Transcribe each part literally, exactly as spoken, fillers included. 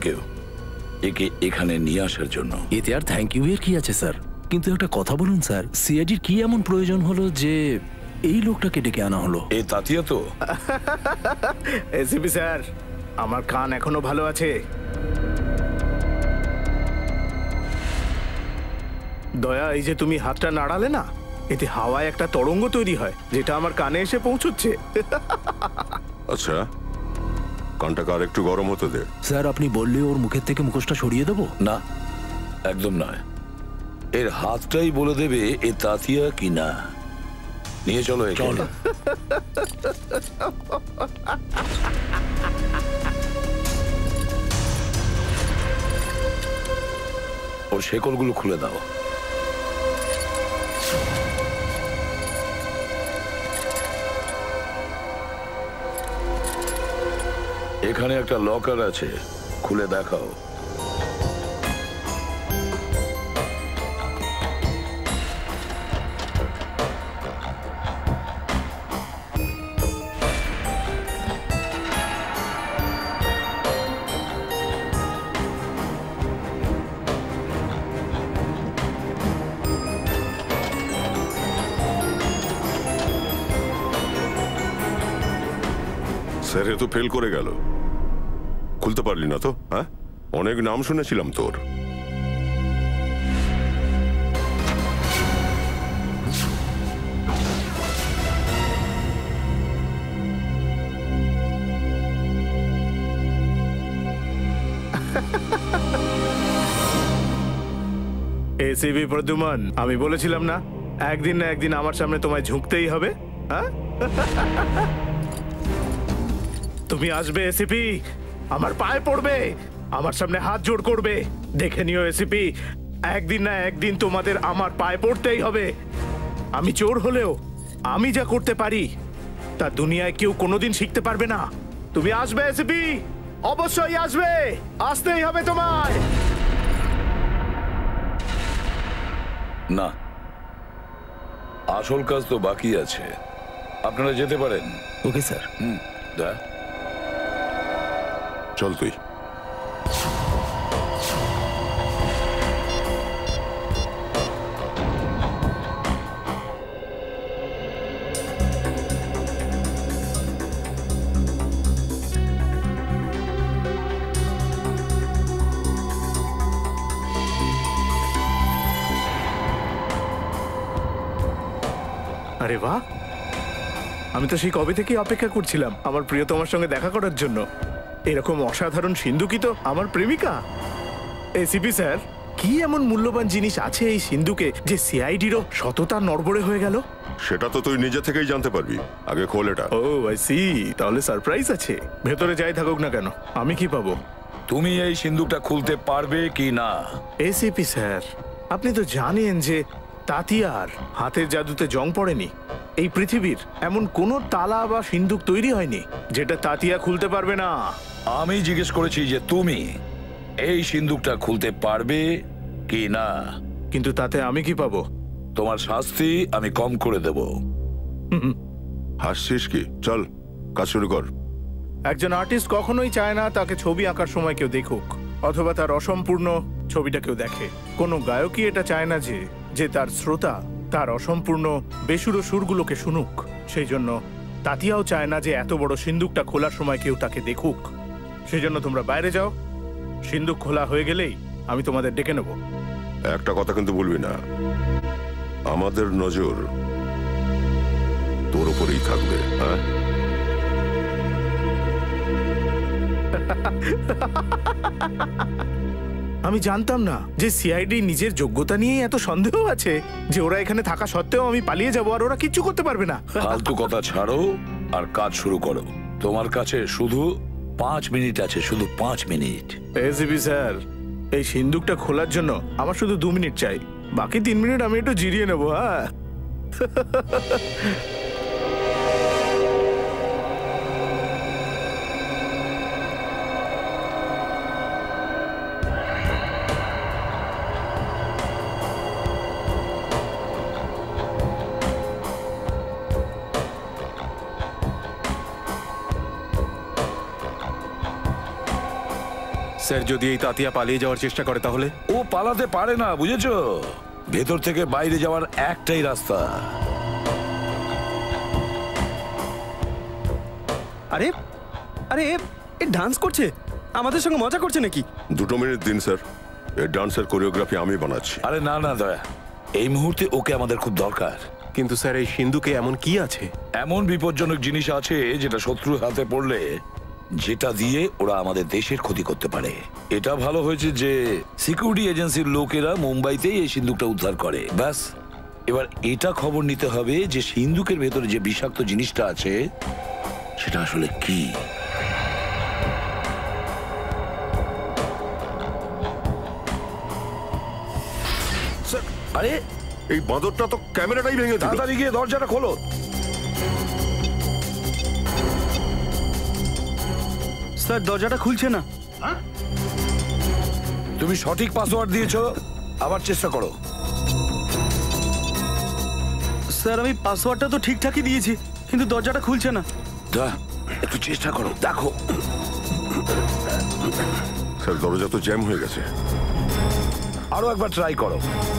Thank you একে এখানে নিয়ে আসার জন্য। এতে আর থ্যাংক ইউ এর কি আছে স্যার? কিন্তু একটা কথা বলুন স্যার, সিআইডির কি এমন প্রয়োজন হলো যে এই লোকটাকে ডেকে আনা হলো? এই তাতিয়া তো? এসিপি স্যার, আমার কান এখনো ভালো আছে। দয়া, এই যে তুমি হাতটা নাড়ালে না, এতে হাওয়ায় একটা তরঙ্গ তৈরি হয় যেটা আমার কানে এসে পৌঁছচ্ছে। আচ্ছা, কানটাকে আর একটু গরম হতে দে। স্যার আপনি বললে ওর মুখের থেকে মুখোশটা সরিয়ে দেবো? না, একদম নয়। এর হাতটাই বলে দেবে এ তাতিয়া কি না। নিয়ে চলো একে। ওর শেকলগুলো খুলে দাও। এখানে একটা লকার আছে, খুলে দেখাও। স্যার এ তো ফেল করে গেল, খুলতে পারলি না তো? হ্যাঁ, অনেক নাম শুনেছিলাম তোর। এসিপি প্রদ্যুমন, আমি বলেছিলাম না একদিন না একদিন আমার সামনে তোমায় ঝুঁকতেই হবে। হ্যাঁ, তুমি আসবে এসিপি, আমার পায়ে পড়বে, আমার সামনে হাত জোড় করবে। দেখে নিও এসিপি, একদিন না একদিন তোমাদের আমার পায়ে পড়তেই হবে। আমি চোর হলেও আমি যা করতে পারি তা দুনিয়ায় কেউ কোনোদিন শিখতে পারবে না। তুমি আসবে এসিপি, অবশ্যই আসবে, আসতেই হবে তোমায়। না, আসল কাজ তো বাকি আছে। আপনারা যেতে পারেন। Okay sir. হুম, দা চল তুই। আরে বাহ, আমি তো সেই কবে থেকে অপেক্ষা করছিলাম আমার প্রিয়তমার সঙ্গে দেখা করার জন্য। এরকম অসাধারণ সিন্ধুকই তো আমার প্রেমিকা। এসিপি স্যার, কি এমন মূল্যবান জিনিস আছে এই সিন্ধুকে যে সিআইডিরও সততা নড়বড়ে হয়ে গেল? সেটা তো তুই নিজে থেকেই জানতে পারবি, আগে খোল এটা। ও আই সি, তাহলে সারপ্রাইজ আছে। ভেতরে যাই থাকুক না কেন, আমি কি পাবো? তুমি এই সিন্ধুকটা খুলতে পারবে কি না? এসিপি স্যার, আপনি তো জানেন যে তাতিয়ার হাতের জাদুতে জং পড়েনি। এই পৃথিবীর এমন কোনো তালা বা সিন্ধুক তৈরি হয়নি যেটা তাতিয়া খুলতে পারবে না। আমি জিজ্ঞেস করেছি যে তুমি এই সিন্ধুকটা খুলতে পারবে কি না। কিন্তু তাতে আমি কি পাবো? তোমার শাস্তি আমি কম করে দেব। হাসছিস কি? চল কাজ শুরু কর। একজন আর্টিস্ট কখনোই চায় না তাকে ছবি আঁকার সময় কেউ দেখুক, অথবা তার অসম্পূর্ণ ছবিটা কেউ দেখে। কোনো গায়কই এটা চায় না যে যে তার শ্রোতা তার অসম্পূর্ণ বেসুরো সুরগুলোকে শুনুক। সেই জন্য তাতিয়াও চায় না যে এত বড় সিন্ধুকটা খোলার সময় কেউ তাকে দেখুক। সেই জন্য তোমরা বাইরে যাও, সিন্ধুক খোলা হয়ে গেলেই আমি তোমাদের ডেকে নেব। একটা কথা কিন্তু ভুলবি না, আমাদের নজর তোর উপরেই থাকবে। হ্যাঁ, আমি জানতাম না যে সিআইডি নিজের যোগ্যতা নিয়ে এত সন্দেহ আছে যে ওরা এখানে থাকা সত্ত্বেও আমি পালিয়ে যাবো আর ওরা কিচ্ছু করতে পারবে না। ফালতু কথা ছাড়ো আর কাজ শুরু করো। তোমার কাছে শুধু পাঁচ মিনিট আছে, শুধু পাঁচ মিনিট। এসিপি স্যার, এই সিন্ধুকটা খোলার জন্য আমার শুধু দু মিনিট চাই, বাকি তিন মিনিট আমি একটু জিরিয়ে নেবো। হ্যাঁ, স্যার যদি এই তাতিয়া পালিয়ে যাওয়ার চেষ্টা করে তাহলে? ও পালাতে পারে না, বুঝেছো? ভেতর থেকে বাইরে যাওয়ার একটাই রাস্তা। আরে আরে এ এ ডান্স করছে, আমাদের সঙ্গে মজা করছে নাকি? দুটো মিনিট দিন স্যার, এই ডান্সের কোরিওগ্রাফি আমি বানাচ্ছি। আরে না না দয়া, এই মুহূর্তে ওকে আমাদের খুব দরকার। কিন্তু স্যার এই সিন্ধুকে এমন কি আছে? এমন বিপজ্জনক জিনিস আছে যেটা শত্রুর হাতে পড়লে যেটা দিয়ে ওরা আমাদের দেশের ক্ষতি করতে পারে। এটা ভালো হয়েছে যে সিকিউরিটি এজেন্সির লোকেরা মুম্বাইতেই এই সিন্ধুকটা উদ্ধার করে। ব্যাস, এবার এটা খবর নিতে হবে যে সিন্ধুকের ভেতরে যে বিষাক্ত জিনিসটা আছে সেটা আসলে কি। স্যার, আরে এই বাঁদরটা তো ক্যামেরাটাই ভেঙে দিল। তাড়াতাড়ি গিয়ে দরজাটা খোলো। স্যার দরজাটা খুলছে না। তুমি সঠিক পাসওয়ার্ড দিয়েছো, আবার চেষ্টা করো। স্যার আমি পাসওয়ার্ডটা তো ঠিকঠাকই দিয়েছি, কিন্তু দরজাটা খুলছে না। দা, একটু চেষ্টা করো, দেখো। স্যার দরজা তো জ্যাম হয়ে গেছে। আরো একবার ট্রাই করো।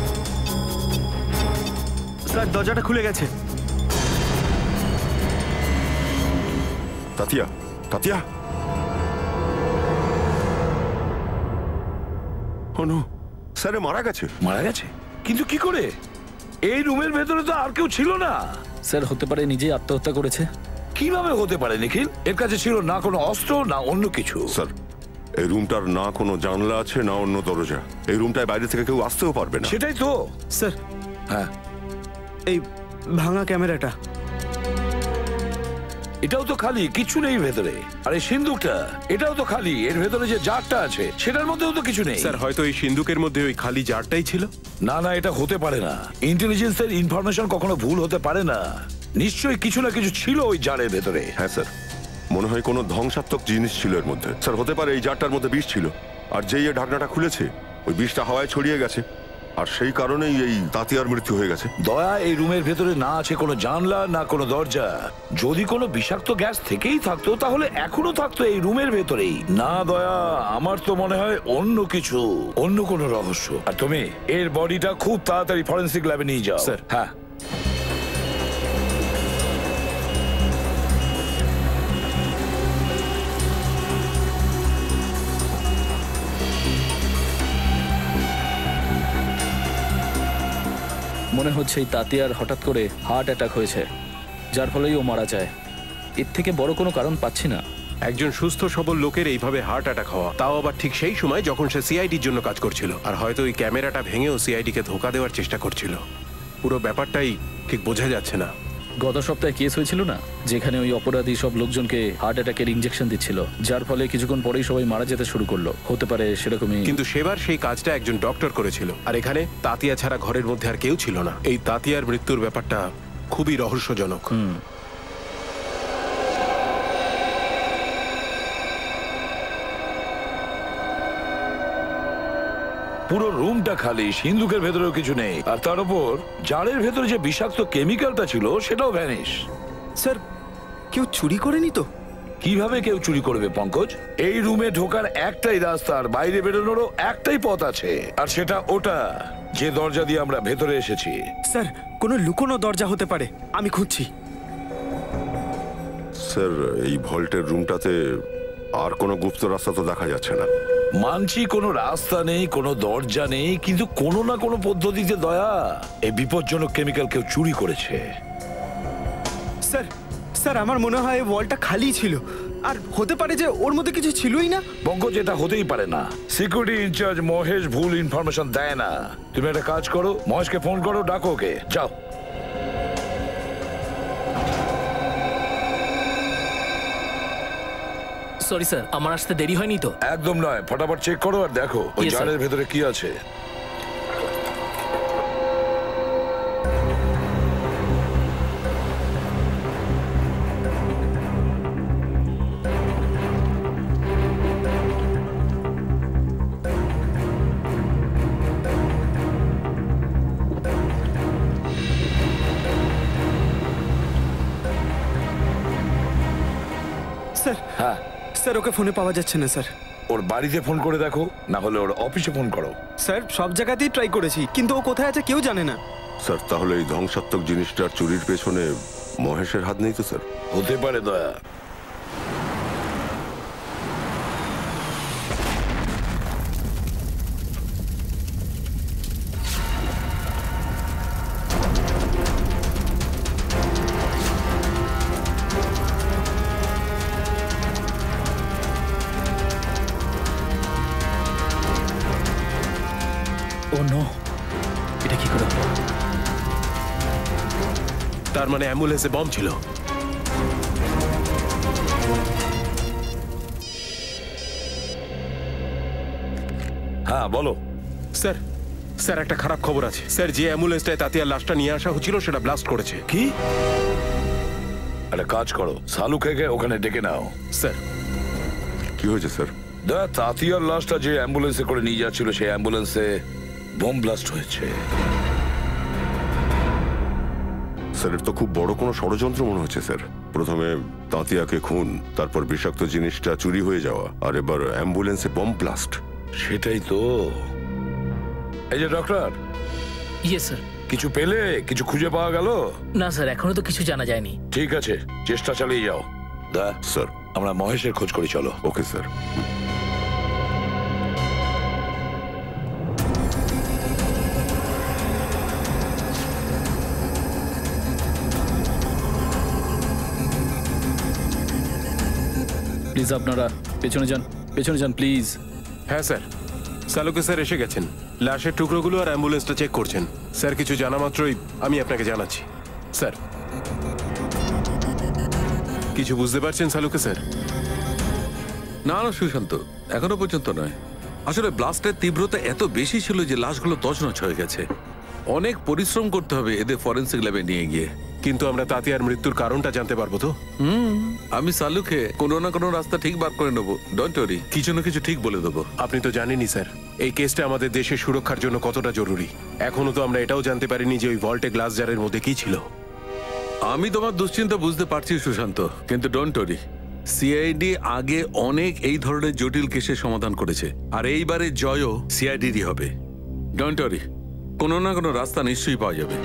স্যার দরজাটা খুলে গেছে। তাতিয়া, তাতিয়া, অনু স্যারে মারা গেছে। মারা গেছে? কিন্তু কি করে? এই রুমের ভেতরে তো আর কেউ ছিল না। স্যার হতে পারে নিজেই আত্মহত্যা করেছে। কিভাবে হতে পারে নিখিল? এর কাছে ছিল না কোনো অস্ত্র না অন্য কিছু। স্যার এই রুমটার না কোনো জানলা আছে না অন্য দরজা। এই রুমটায় বাইরে থেকে কেউ আসতেও পারবে না। সেটাই তো। স্যার হ্যাঁ, এই ভাঙা ক্যামেরাটা, এটাও তো খালি, কিছু নেই ভেতরে। আর এই সিন্ধুকটা, এটাও তো খালি। এর ভেতরে যে জারটা আছে সেটার মধ্যেও তো কিছু নেই। স্যার হয়তো এই সিন্ধুকের মধ্যে ওই খালি জারটাই ছিল। না না, এটা হতে পারে না। ইন্টেলিজেন্সের ইনফরমেশন কখনো ভুল হতে পারে না। নিশ্চয়ই কিছু না কিছু ছিল ওই জারের ভেতরে। হ্যাঁ স্যার, মনে হয় কোনো ধ্বংসাত্মক জিনিস ছিল এর মধ্যে। স্যার হতে পারে এই জারটার মধ্যে বিষ ছিল, আর যেই এই ঢাকনাটা খুলেছে ওই বিষটা হাওয়ায় ছড়িয়ে গেছে, আর সেই কারণেই এই তাতিয়ার মৃত্যু হয়ে গেছে। দয়া, এই রুমের ভেতরে না আছে কোনো জানলা না কোনো দরজা। যদি কোনো বিষাক্ত গ্যাস থেকেই থাকতো তাহলে এখনো থাকতো এই রুমের ভেতরেই। না দয়া, আমার তো মনে হয় অন্য কিছু, অন্য কোনো রহস্য। আর তুমি এর বডিটা খুব তাড়াতাড়ি ফরেন্সিক ল্যাবে নিয়ে যাও। স্যার। হ্যাঁ। মনে হচ্ছে এই তাতিয়ার হঠাৎ করে হার্ট অ্যাটাক হয়েছে, যার ফলেই ও মারা যায়। এর থেকে বড় কোনো কারণ পাচ্ছি না। একজন সুস্থ সবল লোকের এইভাবে হার্ট অ্যাটাক হওয়া, তাও আবার ঠিক সেই সময় যখন সে সিআইডির জন্য কাজ করছিল। আর হয়তো ওই ক্যামেরাটা ভেঙেও সিআইডিকে ধোকা দেওয়ার চেষ্টা করছিল। পুরো ব্যাপারটাই ঠিক বোঝা যাচ্ছে না। গত সপ্তাহে কেস হয়েছিল না, যেখানে ওই অপরাধী সব লোকজনকে হার্ট অ্যাটাকের ইনজেকশন দিচ্ছিল, যার ফলে কিছুক্ষণ পরেই সবাই মারা যেতে শুরু করলো। হতে পারে সেরকমই। কিন্তু সেবার সেই কাজটা একজন ডক্টর করেছিল, আর এখানে তাতিয়া ছাড়া ঘরের মধ্যে আর কেউ ছিল না। এই তাতিয়ার মৃত্যুর ব্যাপারটা খুবই রহস্যজনক। পুরো রুমটা খালি, সিন্ধুকের ভেতরেও কিছু নেই। আর তার উপর জারের ভেতরে যে বিষাক্ত কেমিক্যালটা ছিল সেটাও ভ্যানিশ। স্যার কেউ চুরি করেনি তো? কিভাবে কেউ চুরি করবে পঙ্কজ? এই রুমে ঢোকার একটাই রাস্তা, আর বাইরে বেরোনোরও একটাই পথ আছে, আর সেটা ওটা, যে দরজা দিয়ে আমরা ভেতরে এসেছি। স্যার কোনো লুকোনো দরজা হতে পারে, আমি খুঁজছি। স্যার এই ভল্টের রুমটাতে আর কোনো গুপ্ত রাস্তা তো দেখা যাচ্ছে না। মানছি কোনো রাস্তা নেই, কোনো দরজা নেই, কিন্তু কোনো না কোনো পদ্ধতিতে দয়া এই বিপজ্জনক কেমিক্যাল কেউ চুরি করেছে। স্যার স্যার আমার মনে হয় ওয়ালটা খালি ছিল, আর হতে পারে যে ওর মধ্যে কিছু ছিলই না। পঙ্কজ, এটা হতেই পারে না। সিকিউরিটি ইনচার্জ মহেশ ভুল ইনফরমেশন দেয় না। তুমি একটা কাজ করো, মহেশকে ফোন করো, ডাকো ওকে, যাও। সরি স্যার, আমার আসতে দেরি হয়নি তো? একদম নয়, ফটাফট চেক করো আর দেখো ওই Yes, sir. জারের ভেতরে কি আছে। স্যার হ্যাঁ, স্যার ওকে ফোনে পাওয়া যাচ্ছে না স্যার। ও ওর বাড়িতে ফোন করে দেখো, না হলে ওর অফিসে ফোন করো। স্যার সব জায়গাতেই ট্রাই করেছি, কিন্তু ও কোথায় আছে কেউ জানে না। স্যার তাহলে এই ধ্বংসাত্মক জিনিসটার চুরির পেছনে মহেশের হাত নেই তো স্যার? হতে পারে দয়া। ও নো, এটা কি করে হলো? তার মানে অ্যাম্বুলেন্সে বম ছিল। হ্যাঁ বলো। স্যার স্যার একটা খারাপ খবর আছে স্যার। যে অ্যাম্বুলেন্সটায় তাতিয়ার লাশটা নিয়ে আসা হচ্ছিল সেটা ব্লাস্ট করেছে। কি? একটা কাজ করো, সালুকে ওখানে ডেকে নাও। স্যার কি হয়েছে স্যার? দয়া, তাতিয়ার লাশটা যে অ্যাম্বুলেন্সে করে নিয়ে যাচ্ছিল সেই অ্যাম্বুলেন্সে বোম ব্লাস্ট হয়েছে। স্যার এর তো খুব বড় কোনো ষড়যন্ত্র মনে হচ্ছে স্যার। প্রথমে তাঁতিয়াকে খুন, তারপর বিষাক্ত জিনিসটা চুরি হয়ে যাওয়া, আর এবার অ্যাম্বুলেন্সে বম ব্লাস্ট। সেটাই তো। এই যে ডক্টর, ইয়ে স্যার। কিছু পেলে? কিছু খুঁজে পাওয়া গেল? না স্যার, এখনো তো কিছু জানা যায়নি। ঠিক আছে, চেষ্টা চালিয়ে যাও। দা স্যার আমরা মহেশের খোঁজ করি, চলো। Okay sir. প্লিজ আপনারা পেছনে যান, পেছনে যান প্লিজ। হ্যাঁ স্যার, সালুকে স্যার এসে গেছেন। লাশের টুকরোগুলো আর অ্যাম্বুলেন্সটা চেক করছেন। স্যার কিছু জানা মাত্রই আমি আপনাকে জানাচ্ছি। স্যার কিছু বুঝতে পারছেন সালুকে স্যার? না না সুশান্ত, এখনো পর্যন্ত নয়। আসলে ব্লাস্টের তীব্রতা এত বেশি ছিল যে লাশগুলো তছনছ হয়ে গেছে। অনেক পরিশ্রম করতে হবে এদের ফরেন্সিক ল্যাবে নিয়ে গিয়ে। কিন্তু আমরা তাতিয়ার মৃত্যুর কারণটা জানতে পারবো তো? হুম, আমি সালুকে কোনো না কোনো রাস্তা ঠিক বার করে নেবো। ডোন্ট ওয়ারি, কিছু না কিছু ঠিক বলে দেবো। আপনি তো জানেনই স্যার এই কেসটা আমাদের দেশের সুরক্ষার জন্য কতটা জরুরি। এখনো তো আমরা এটাও জানতে পারিনি যে ওই ভল্টে গ্লাস জারের মধ্যে কি ছিল। আমি তোমার দুশ্চিন্তা বুঝতে পারছি সুশান্ত, কিন্তু ডোন্ট ওয়ারি, সিআইডি আগে অনেক এই ধরনের জটিল কেসের সমাধান করেছে, আর এইবারে জয়ও সিআইডিরই হবে। ডোন্ট ওয়ারি, কোনো না কোনো রাস্তা নিশ্চয়ই পাওয়া যাবে।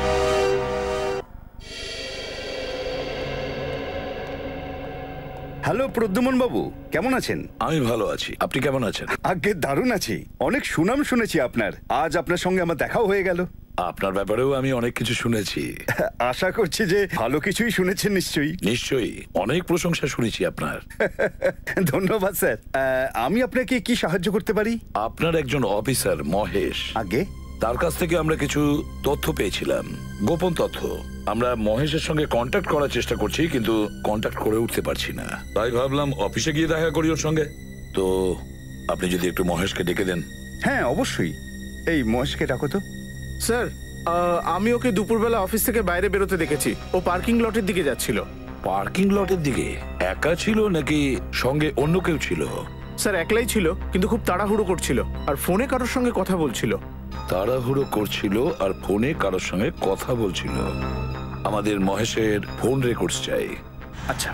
হ্যালো প্রদ্যুমন বাবু, কেমন আছেন? আমি ভালো আছি, আপনি কেমন আছেন? আগে দারুণ আছি, অনেক সুনাম শুনেছি আপনার। আজ আপনার সঙ্গে আমার দেখাও হয়ে গেল। আপনার ব্যাপারেও আমি অনেক কিছু শুনেছি। আশা করছি যে ভালো কিছুই শুনেছেন নিশ্চয়ই। নিশ্চয়ই, অনেক প্রশংসা শুনেছি আপনার। ধন্যবাদ স্যার। আহ, আমি আপনাকে কি সাহায্য করতে পারি? আপনার একজন অফিসার মহেশ, আগে তার কাছ থেকে আমরা কিছু তথ্য পেয়েছিলাম, গোপন তথ্য। আমরা মহেশের সঙ্গে কন্ট্যাক্ট করার চেষ্টা করছি, কিন্তু কন্ট্যাক্ট করে উঠতে পারছি না। তাই ভাবলাম অফিসে গিয়ে দেখা করি ওর সঙ্গে। তো আপনি যদি একটু মহেশকে ডেকে দেন। হ্যাঁ অবশ্যই। এই মহেশকে ডাকো তো। স্যার, আহ, আমি ওকে দুপুরবেলা অফিস থেকে বাইরে বেরোতে দেখেছি। ও পার্কিং লটের দিকে যাচ্ছিল। পার্কিং লটের দিকে? একা ছিল নাকি সঙ্গে অন্য কেউ ছিল? স্যার একলাই ছিল, কিন্তু খুব তাড়াহুড়ো করছিল আর ফোনে কারোর সঙ্গে কথা বলছিল। তাড়াহুড়ো করছিল আর ফোনে কারোর সঙ্গে কথা বলছিল। আমাদের মহেশের ফোন রেকর্ডস চাই। আচ্ছা।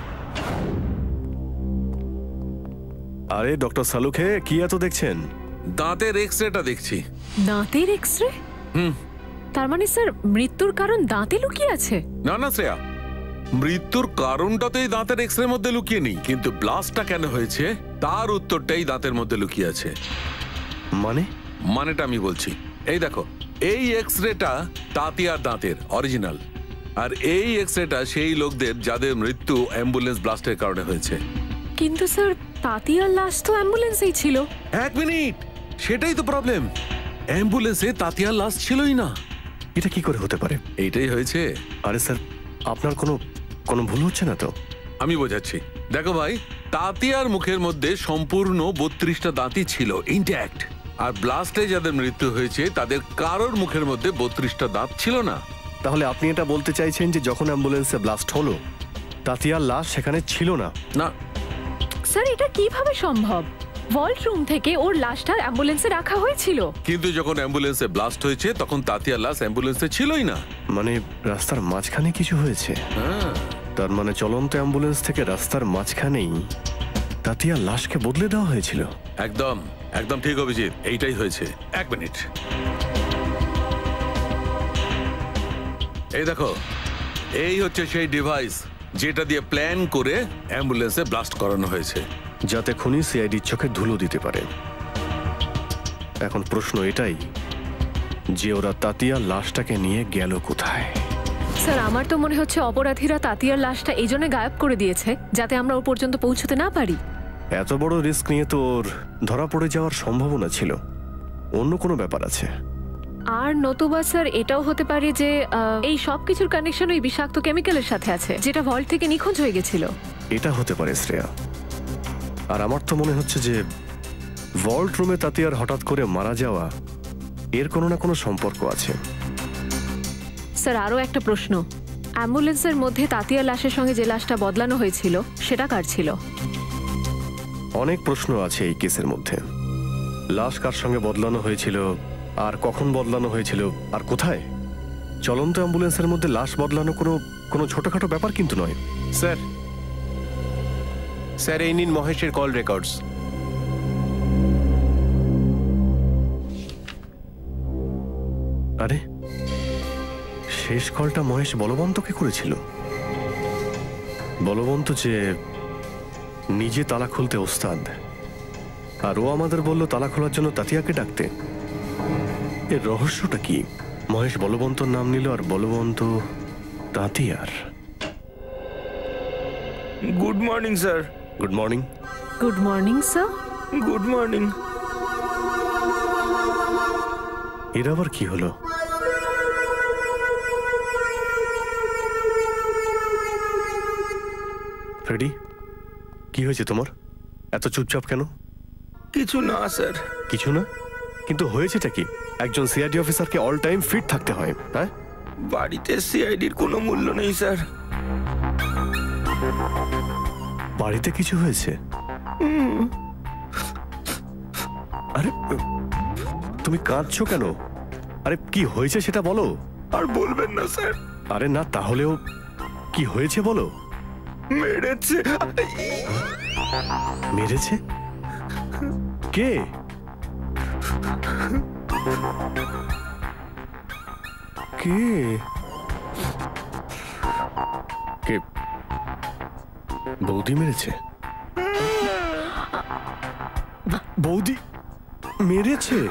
আরে ডক্টর সালুকে, কি এত দেখছেন? দাঁতের এক্স রেটা দেখছি। দাঁতের এক্সরে? হুম। তার মানে স্যার মৃত্যুর কারণ দাঁতে লুকিয়ে আছে? না না শ্রেয়া, মৃত্যুর কারণটা তো এই দাঁতের এক্স রের মধ্যে লুকিয়ে নেই, কিন্তু ব্লাস্টটা কেন হয়েছে তার উত্তরটাই দাঁতের মধ্যে লুকিয়ে আছে। মানে? মানেটা আমি বলছি। এই দেখো, এই এক্স রেটা তাতিয়ার দাঁতের অরিজিনাল, আর এই এক্স রেটা সেই লোকদের যাদের মৃত্যু অ্যাম্বুলেন্স ব্লাস্টের কারণে হয়েছে। কিন্তু স্যার তাতিয়ার লাশ তো অ্যাম্বুলেন্সেই ছিল। এক মিনিট, সেটাই তো প্রবলেম। অ্যাম্বুলেন্সে তাতিয়ার লাশ ছিলই না। এটা কি করে হতে পারে? এইটাই হয়েছে। আরে স্যার, আপনার কোনো কোনো ভুল হচ্ছে না তো? আমি বোঝাচ্ছি। দেখো ভাই, তাতিয়ার মুখের মধ্যে সম্পূর্ণ বত্রিশটা দাঁতই ছিল ইনট্যাক্ট, আর ব্লাস্টে যাদের মৃত্যু হয়েছে তাদের কারোর মুখের মধ্যে বত্রিশটা দাঁত ছিল না। তাহলে আপনি এটা বলতে চাইছেন যে যখন অ্যাম্বুলেন্সে ব্লাস্ট হলো তাতিয়ার লাশ সেখানে ছিল না? না স্যার, এটা কিভাবে সম্ভব? ভল্ট রুম থেকে ওর লাশটা অ্যাম্বুলেন্সে রাখা হয়েছিল। কিন্তু যখন অ্যাম্বুলেন্সে ব্লাস্ট হয়েছে তখন তাতিয়ার লাশ অ্যাম্বুলেন্সে ছিলই না। মানে রাস্তার মাঝখানে কিছু হয়েছে? হ্যাঁ। তার মানে চলন্ত অ্যাম্বুলেন্স থেকে রাস্তার মাঝখানেই তাতিয়ার লাশকে বদলে দেওয়া হয়েছিল। একদম একদম ঠিক অভিজিৎ, এইটাই হয়েছে। এক মিনিট, এই দেখো, এই হচ্ছে সেই ডিভাইস যেটা দিয়ে প্ল্যান করে অ্যাম্বুলেন্সে ব্লাস্ট করানো হয়েছে, যাতে খুনি সিআইডির চোখে ধুলো দিতে পারে। এখন প্রশ্ন এটাই যে ওরা তাতিয়ার লাশটাকে নিয়ে গেল কোথায়? স্যার আমার তো মনে হচ্ছে অপরাধীরা তাতিয়ার লাশটা এই জন্য গায়েব করে দিয়েছে যাতে আমরা ও পর্যন্ত পৌঁছতে না পারি। এত বড় রিস্ক নিয়ে তো ওর ধরা পড়ে যাওয়ার সম্ভাবনা ছিল। অন্য কোনো ব্যাপার আছে? আর নতুবা স্যার এটাও হতে পারে যে আহ, এই সব কিছুর কানেকশন ওই বিষাক্ত কেমিক্যালের সাথে আছে যেটা ভল্ট থেকে নিখোঁজ হয়ে গেছিল। এটা হতে পারে শ্রেয়া। আর আমার তো মনে হচ্ছে যে ভল্ট রুমে তাতিয়ার হঠাৎ করে মারা যাওয়া এর কোনো না কোনো সম্পর্ক আছে। স্যার আরও একটা প্রশ্ন, অ্যাম্বুলেন্সের মধ্যে তাতিয়ার লাশের সঙ্গে যে লাশটা বদলানো হয়েছিল সেটা কার ছিল? অনেক প্রশ্ন আছে এই কেসের মধ্যে। লাশ কার সঙ্গে বদলানো হয়েছিল, আর কখন বদলানো হয়েছিল, আর কোথায়? চলন্ত অ্যাম্বুলেন্সের মধ্যে লাশ বদলানো কোনো কোনো ছোটখাটো ব্যাপার কিন্তু নয়। স্যার স্যার এই নিন মহেশের কল রেকর্ডস। আরে শেষ কলটা মহেশ বলবন্তকে করেছিল। বলবন্ত যে নিজে তালা খুলতে ওস্তাদ, আর ও আমাদের বলল তালা খোলার জন্য তাতিয়াকে ডাকতে। এর রহস্যটা কি? মহেশ বলবন্তর নাম নিল আর বলবন্ত তাতিয়ার। Good morning sir. Good morning. Good morning sir. Good morning. এর আবার কি হলো? ফ্রেডি, কি হয়েছে তোমার? এত চুপচাপ কেন? কিছু না স্যার। কিছু না? কিন্তু হয়েছেটা কি? একজন সিআইডি অফিসারকে অল টাইম ফিট থাকতে হয়, হ্যাঁ? বাড়িতে সিআইডির কোনো মূল্য নেই স্যার। বাড়িতে কিছু হয়েছে? আরে তুমি কাঁদছো কেন? আরে কি হয়েছে সেটা বলো। আর বলবেন না স্যার। আরে না, তাহলেও কি হয়েছে বলো। মেরেছে। মেরেছে? কে? কে? কে? বৌদি মেরেছে? বৌদি মেরেছে?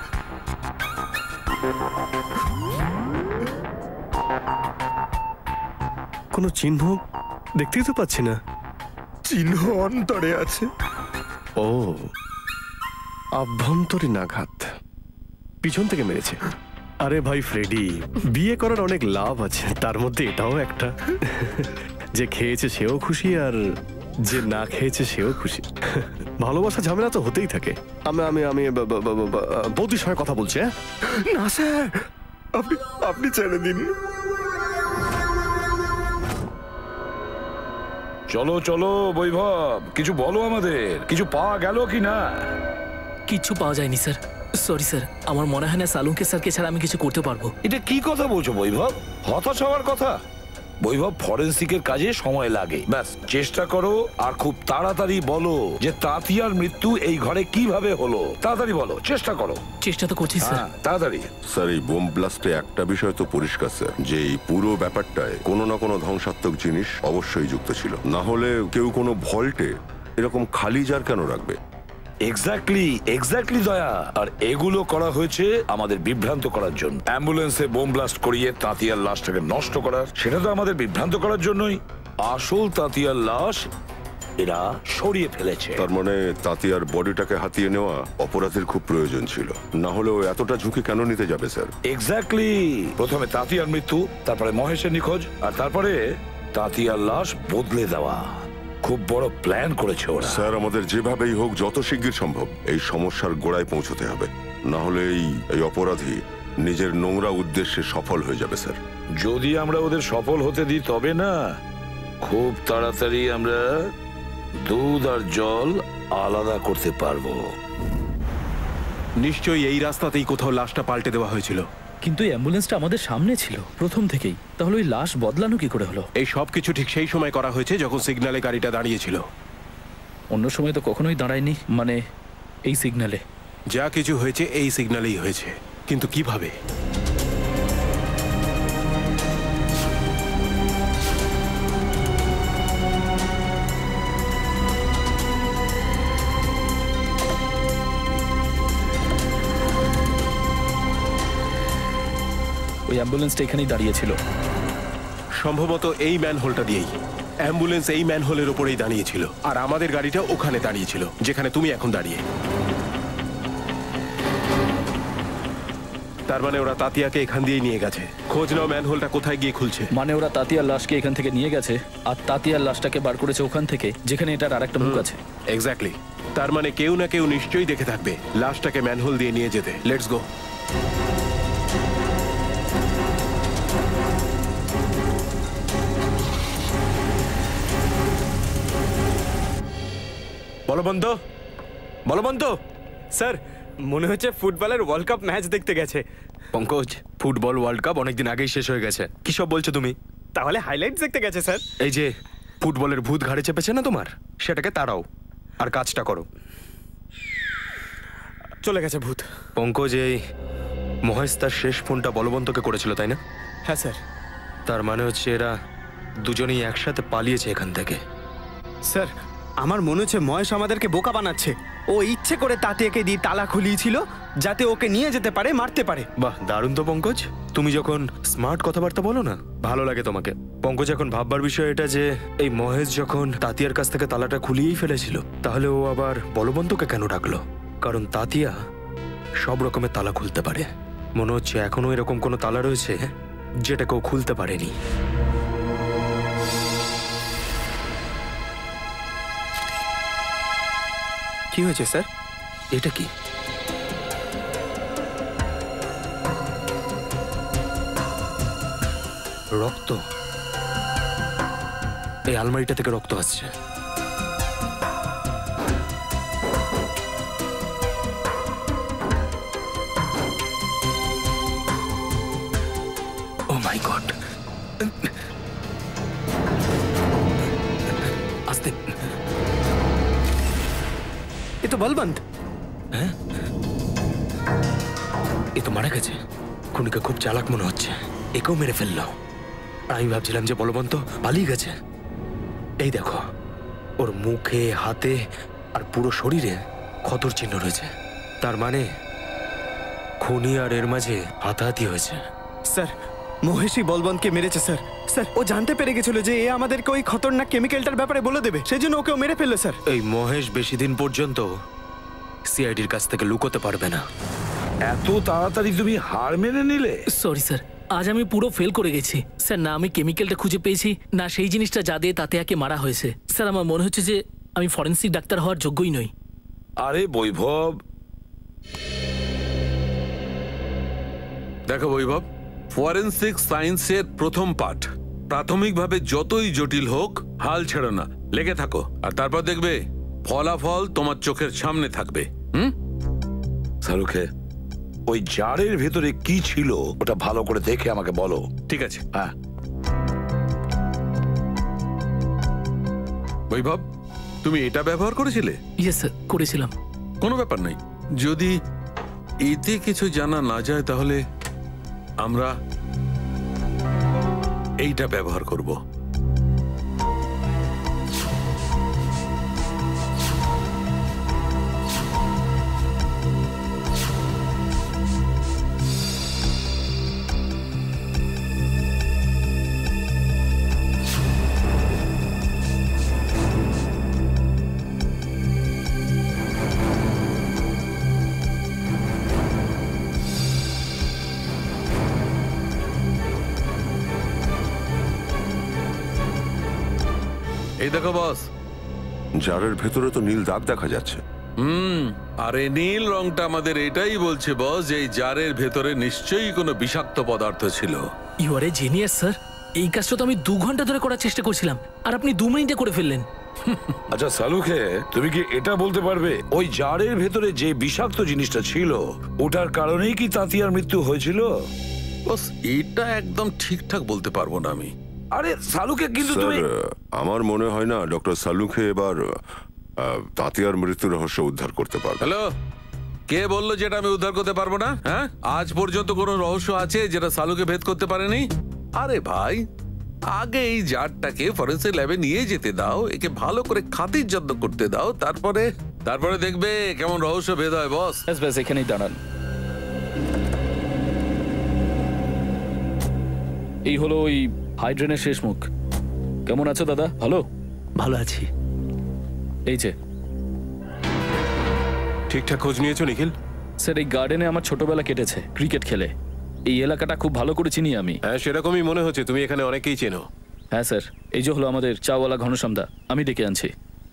কোনো চিহ্ন দেখতেই তো পাচ্ছি না। চিহ্ন অন্তরে আছে। ও, আভ্যন্তরীণ আঘাত। পিছন থেকে মেরেছে। আরে ভাই ফ্রেডি, বিয়ে করার অনেক লাভ আছে, তার মধ্যে এটাও একটা। যে খেয়েছে সেও খুশি, আর যে না খেয়েছে সেও খুশি। ভালোবাসা ঝামেলা তো হতেই থাকে। আমি আমি আমি বৌদির সঙ্গে কথা বলছি। হ্যাঁ না স্যার, আপনি আপনি ছেড়ে দিন। চলো চলো বৈভব, কিছু বলো আমাদের। কিছু পাওয়া গেল কি না? কিচ্ছু পাওয়া যায়নি স্যার। সরি স্যার, আমার মনে হয় না সালুঙ্কে স্যারকে ছাড়া আমি কিছু করতে পারবো। এটা কি কথা বলছো বৈভব? হতাশ হওয়ার কথা? বৈভব, ফরেন্সিকের কাজে সময় লাগে। ব্যাস চেষ্টা করো আর খুব তাড়াতাড়ি বলো যে তাতিয়ার মৃত্যু এই ঘরে কিভাবে হলো। তাড়াতাড়ি বলো, চেষ্টা করো। চেষ্টা তো করছি স্যার। হ্যাঁ, তাড়াতাড়ি। স্যার এই বোম ব্লাস্টে একটা বিষয় তো পরিষ্কার স্যার, যে এই পুরো ব্যাপারটায় কোনো না কোনো ধ্বংসাত্মক জিনিস অবশ্যই যুক্ত ছিল। না হলে কেউ কোনো ভল্টে এরকম খালি জার কেন রাখবে? এক্স্যাক্টলি এক্স্যাক্টলি দয়া। আর এগুলো করা হয়েছে আমাদের বিভ্রান্ত করার জন্য। অ্যাম্বুলেন্সে বোম ব্লাস্ট করিয়ে তাতিয়ার লাশটাকে নষ্ট করার, সেটা তো আমাদের বিভ্রান্ত করার জন্যই। আসল তাতিয়ার লাশ এরা সরিয়ে ফেলেছে। তার মানে তাতিয়ার বডিটাকে হাতিয়ে নেওয়া অপরাধের খুব প্রয়োজন ছিল, না হলে ও এতটা ঝুঁকি কেন নিতে যাবে স্যার? এক্স্যাক্টলি। প্রথমে তাতিয়ার মৃত্যু, তারপরে মহেশের নিখোঁজ, আর তারপরে তাতিয়ার লাশ বদলে দেওয়া। খুব বড় প্ল্যান করেছে ওরা। স্যার আমাদের যেভাবেই হোক যত শিগগির সম্ভব এই সমস্যার গোড়ায় পৌঁছতে হবে, না হলে এই এই অপরাধী নিজের নোংরা উদ্দেশ্যে সফল হয়ে যাবে স্যার। যদি আমরা ওদের সফল হতে দিই তবে না, খুব তাড়াতাড়ি আমরা দুধ আর জল আলাদা করতে পারবো। নিশ্চয়ই এই রাস্তাতেই কোথাও লাশটা পাল্টে দেওয়া হয়েছিল। কিন্তু এই অ্যাম্বুলেন্সটা আমাদের সামনে ছিল প্রথম থেকেই, তাহলে ওই লাশ বদলানো কি করে হলো? এই সব কিছু ঠিক সেই সময় করা হয়েছে যখন সিগন্যালে গাড়িটা দাঁড়িয়েছিল। অন্য সময় তো কখনোই দাঁড়ায়নি, মানে এই সিগন্যালে। যা কিছু হয়েছে এই সিগন্যালেই হয়েছে, কিন্তু কিভাবে? ওই অ্যাম্বুলেন্সটা এখানেই দাঁড়িয়েছিল। সম্ভবত এই ম্যানহোলটা দিয়েই। অ্যাম্বুলেন্স এই ম্যানহোলের ওপরেই দাঁড়িয়েছিল, আর আমাদের গাড়িটা ওখানে দাঁড়িয়েছিল, যেখানে তুমি এখন দাঁড়িয়ে। তার মানে ওরা তাতিয়াকে এখান দিয়ে নিয়ে গেছে। খোঁজ নাও ম্যানহোলটা কোথায় গিয়ে খুলছে। মানে ওরা তাতিয়ার লাশকে এখান থেকে নিয়ে গেছে, আর তাতিয়ার লাশটাকে বার করেছে ওখান থেকে, যেখানে এটার আরেকটা মুখ আছে। এক্স্যাক্টলি। তার মানে কেউ না কেউ নিশ্চয়ই দেখে থাকবে লাশটাকে ম্যানহোল দিয়ে নিয়ে যেতে। Let's go. Balwant, Balwant sir, মনে হচ্ছে ফুটবলের ওয়ার্ল্ড কাপ ম্যাচ দেখতে গেছে। পঙ্কজ, ফুটবল ওয়ার্ল্ড কাপ অনেকদিন আগেই শেষ হয়ে গেছে। কি সব বলছো তুমি? তাহলে হাইলাইটস দেখতে গেছে স্যার। এই যে ফুটবলের ভূত ঘাড়ে চেপেছে না তোমার, সেটাকে তাড়াও আর কাজটা করো। চলে গেছে ভূত। পঙ্কজ, এই মহেশ তার শেষ ফোনটা বলবন্তকে করেছিল, তাই না? হ্যাঁ স্যার। তার মানে হচ্ছে এরা দুজনেই একসাথে পালিয়েছে এখান থেকে। স্যার, আমার মনে হচ্ছে মহেশ আমাদেরকে বোকা বানাচ্ছে। ও ইচ্ছে করে তাতিয়াকে দিয়ে তালা খুলিয়েছিল যাতে ওকে নিয়ে যেতে পারে, মারতে পারে। বাহ, দারুণ তো পঙ্কজ। তুমি যখন স্মার্ট কথাবার্তা বলো না, ভালো লাগে তোমাকে। পঙ্কজ, এখন ভাববার বিষয় এটা যে এই মহেশ যখন তাতিয়ার কাছ থেকে তালাটা খুলিয়েই ফেলেছিল, তাহলে ও আবার বলবন্তকে কেন ডাকলো? কারণ তাতিয়া সব রকমের তালা খুলতে পারে। মনে হচ্ছে এখনো এরকম কোনো তালা রয়েছে যেটা কেউ খুলতে পারেনি। কি হয়েছে স্যার? এটা কি? রক্ত। এই আলমারিটা থেকে রক্ত আসছে। Oh my god. আস্তে। এ তো বলবন্ত। হ্যাঁ, এ তো মারা গেছে। খুনিকে খুব চালাক মনে হচ্ছে, একেও মেরে ফেললো। আমি ভাবছিলাম যে বলবন্ত পালিয়ে গেছে। এই দেখো, ওর মুখে, হাতে আর পুরো শরীরে ক্ষতর চিহ্ন রয়েছে। তার মানে খুনি আর এর মাঝে হাতাহাতি হয়েছে। স্যার, মহেশই বলবন্তকে মেরেছে স্যার। স্যার, ও জানতে পেরে গেছিল যে এ আমাদেরকে ওই খতরনাক কেমিক্যালটার ব্যাপারে বলে দেবে, সেই জন্য ওকেও মেরে ফেললো স্যার। এই মহেশ বেশি দিন পর্যন্ত সিআইডির কাছ থেকে লুকোতে পারবে না। এত তাড়াতাড়ি তুমি হার মেনে নিলে? সরি স্যার, আজ আমি পুরো ফেল করে গেছি স্যার। না আমি কেমিক্যালটা খুঁজে পেয়েছি, না সেই জিনিসটা যা দিয়ে তাতিয়াকে মারা হয়েছে। স্যার, আমার মনে হচ্ছে যে আমি ফরেন্সিক ডাক্তার হওয়ার যোগ্যই নই। আরে বৈভব, দেখো বৈভব, ফরেন্সিক সায়েন্সের প্রথম পাঠ। প্রাথমিকভাবে যতই জটিল হোক হাল ছেড়ো না, লেগে থাকো, আর তারপর দেখবে ফলাফল তোমার চোখের সামনে থাকবে। হুম শাহরুখে, ওই জারের ভেতরে কি ছিল ওটা ভালো করে দেখে আমাকে বলো। ঠিক আছে। হ্যাঁ বৈভব, তুমি এটা ব্যবহার করেছিলে? ইয়েস স্যার, করেছিলাম। কোনো ব্যাপার নাই। যদি এতে কিছু জানা না যায় তাহলে আমরা এইটা ব্যবহার করব। এই দেখো বস, জারের ভেতরে তো নীল দাগ দেখা যাচ্ছে। হুম আর এই নীল রংটা আমাদের এটাই বলছে বস যে এই জারের ভেতরে নিশ্চয়ই কোনো বিষাক্ত পদার্থ ছিল। You are a genius sir. এই কাজটা তো আমি দু ঘন্টা ধরে করার চেষ্টা করছিলাম, আর আপনি দু মিনিটে করে ফেললেন। আচ্ছা শাহরুখে, তুমি কি এটা বলতে পারবে ওই জারের ভেতরে যে বিষাক্ত জিনিসটা ছিল ওটার কারণেই কি তাতিয়ার মৃত্যু হয়েছিল? বস, এটা একদম ঠিকঠাক বলতে পারবো না আমি। আরে শাহরুখে, কিন্তু তুমি স্যার, আমার মনে হয় না ডক্টর সালুখে এবার আহ, তাতিয়ার মৃত্যু রহস্য উদ্ধার করতে পারবে। হ্যালো, কে বললো যেটা আমি উদ্ধার করতে পারবো না? হ্যাঁ, আজ পর্যন্ত কোনো রহস্য আছে যেটা সালুকে ভেদ করতে পারেনি? আরে ভাই, আগে এই জারটাকে ফরেন্সিক ল্যাবে নিয়ে যেতে দাও, একে ভালো করে খাতির যত্ন করতে দাও, তারপরে তারপরে দেখবে কেমন রহস্য ভেদ হয় বস। ব্যাস ব্যাস এখানেই দাঁড়ান। এই হলো ওই হাইড্রেনের শেষ মুখ। কেমন আছো দাদা? ভালো ভালো আছি। এই যে ঠিকঠাক খোঁজ নিয়েছো নিখিল? স্যার, এই গার্ডেনে আমার ছোটবেলা কেটেছে ক্রিকেট খেলে। এই এলাকাটা খুব ভালো করে চিনি আমি। হ্যাঁ, সেরকমই মনে হচ্ছে, তুমি এখানে অনেকেই চেনো। হ্যাঁ স্যার, এই যে হলো আমাদের চাওয়ালা ঘনশ্যামদা, আমি ডেকে আনছি।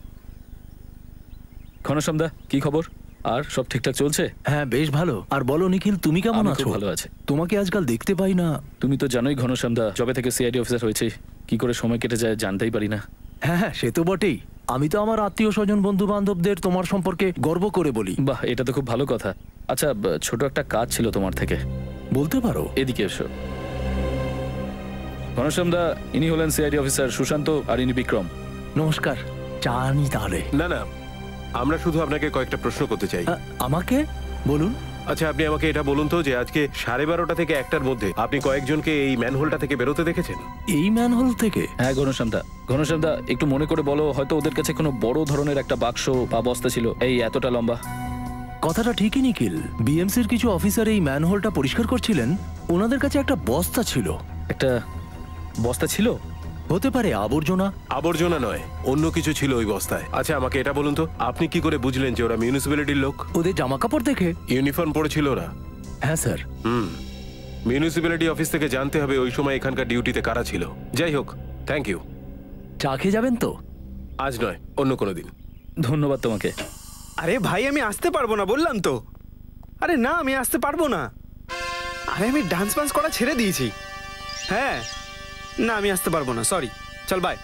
ঘনশ্যামদা, কি খবর? আর সব ঠিকঠাক চলছে? হ্যাঁ, বেশ ভালো। আর বলো নিখিল, তুমি কেমন আমি আছো? খুব ভালো আছে। তোমাকে আজকাল দেখতে পাই না। তুমি তো জানোই ঘনশ্যামদা, যবে থেকে সিআইডি অফিসার হয়েছে কি করে সময় কেটে যায় জানতেই পারি না। হ্যাঁ হ্যাঁ, সে তো বটেই। আমি তো আমার আত্মীয় স্বজন বন্ধু বান্ধবদের তোমার সম্পর্কে গর্ব করে বলি। বাহ, এটা তো খুব ভালো কথা। আচ্ছা, ব- ছোট একটা কাজ ছিল তোমার থেকে। বলতে পারো। এদিকে এসো। ঘনশ্যামদা, ইনি হলেন সিআইডি অফিসার সুশান্ত, আর ইনি বিক্রম। নমস্কার, চা আনি তাহলে? না না, আমরা শুধু আপনাকে কয়েকটা প্রশ্ন করতে চাই। আ, আমাকে বলুন। আচ্ছা, আপনি আমাকে এটা বলুন তো যে আজকে সাড়ে বারোটা থেকে একটার মধ্যে আপনি কয়েকজনকে এই ম্যানহোলটা থেকে বেরোতে দেখেছেন? এই ম্যানহোল থেকে? হ্যাঁ ঘনশ্যামদা। ঘনশ্যামদা, একটু মনে করে বলো, হয়তো ওদের কাছে কোনো বড় ধরনের একটা বাক্স বা বস্তা ছিল, এই এতটা লম্বা। কথাটা ঠিকই নিখিল। বিএমসির কিছু অফিসার এই ম্যানহোলটা পরিষ্কার করছিলেন, ওনাদের কাছে একটা বস্তা ছিল। একটা বস্তা ছিল? হতে পারে আবর্জনা। আবর্জনা নয়, অন্য কিছু ছিল ওই বস্তায়। আচ্ছা, আমাকে এটা বলুন তো, আপনি কি করে বুঝলেন যে ওরা মিউনিসিপ্যালিটির লোক? ওদের জামা কাপড় দেখে। ইউনিফর্ম পরেছিল ওরা? হ্যাঁ স্যার। হুম, মিউনিসিপ্যালিটি অফিস থেকে জানতে হবে ওই সময় এখানকার ডিউটিতে কারা ছিল। যাই হোক, থ্যাংক ইউ। চা খেয়ে যাবেন তো? আজ নয়, অন্য কোনো দিন। ধন্যবাদ তোমাকে। আরে ভাই, আমি আসতে পারবো না বললাম তো। আরে না, আমি আসতে পারবো না। আরে আমি ডান্স ফান্স করা ছেড়ে দিয়েছি। হ্যাঁ, না আমি আসতে পারবো না, সরি। চল বাই।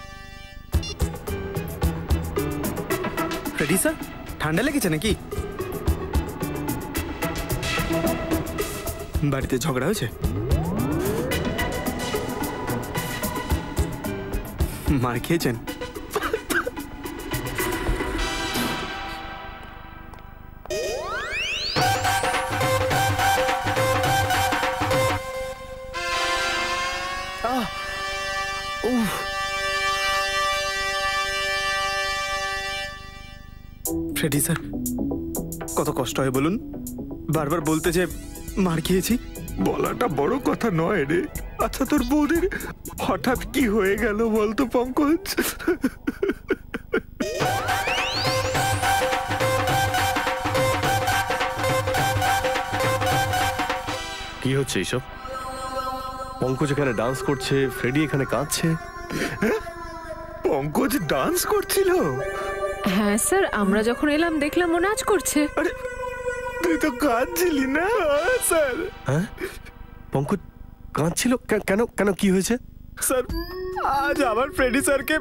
Ready sir? ঠান্ডা লেগেছে নাকি? বাড়িতে ঝগড়া হয়েছে? মার খেয়েছেন? ফ্রেডি স্যার, কত কষ্ট হয় বলুন? বারবার বলতে যে মার খেয়েছি। বলাটা বড় কথা নয় রে। আচ্ছা, তোর বৌদির হঠাৎ কি হয়ে গেল বলতো পঙ্কজ? কি হচ্ছে এইসব? পঙ্কজ এখানে ডান্স করছে, ফ্রেডি এখানে কাঁদছে। পঙ্কজ ডান্স করছিল? হ্যাঁ স্যার, আমরা যখন এলাম দেখলাম ও নাচ করছে। তুই তো কাঁদছিলি না স্যার? হ্যাঁ, পঙ্কজ কাঁদছিল কে- কেন? কেন কি হয়েছে? স্যার, আজ আবার ফ্রেডি স্যারকে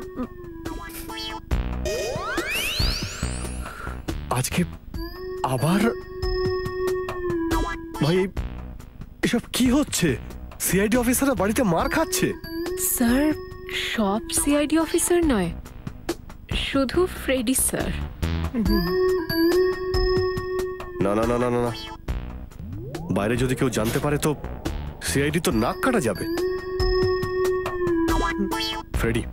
আজকে আবার? ভাই, এই- এসব কি হচ্ছে? সিআইডি অফিসাররা বাড়িতে মার খাচ্ছে? স্যার, সব সিআইডি অফিসার নয়, শুধু ফ্রেডি স্যার। না না না না না না, বাইরে যদি কেউ জানতে পারে তো সিআইডি তো নাক কাটা যাবে। ফ্রেডি,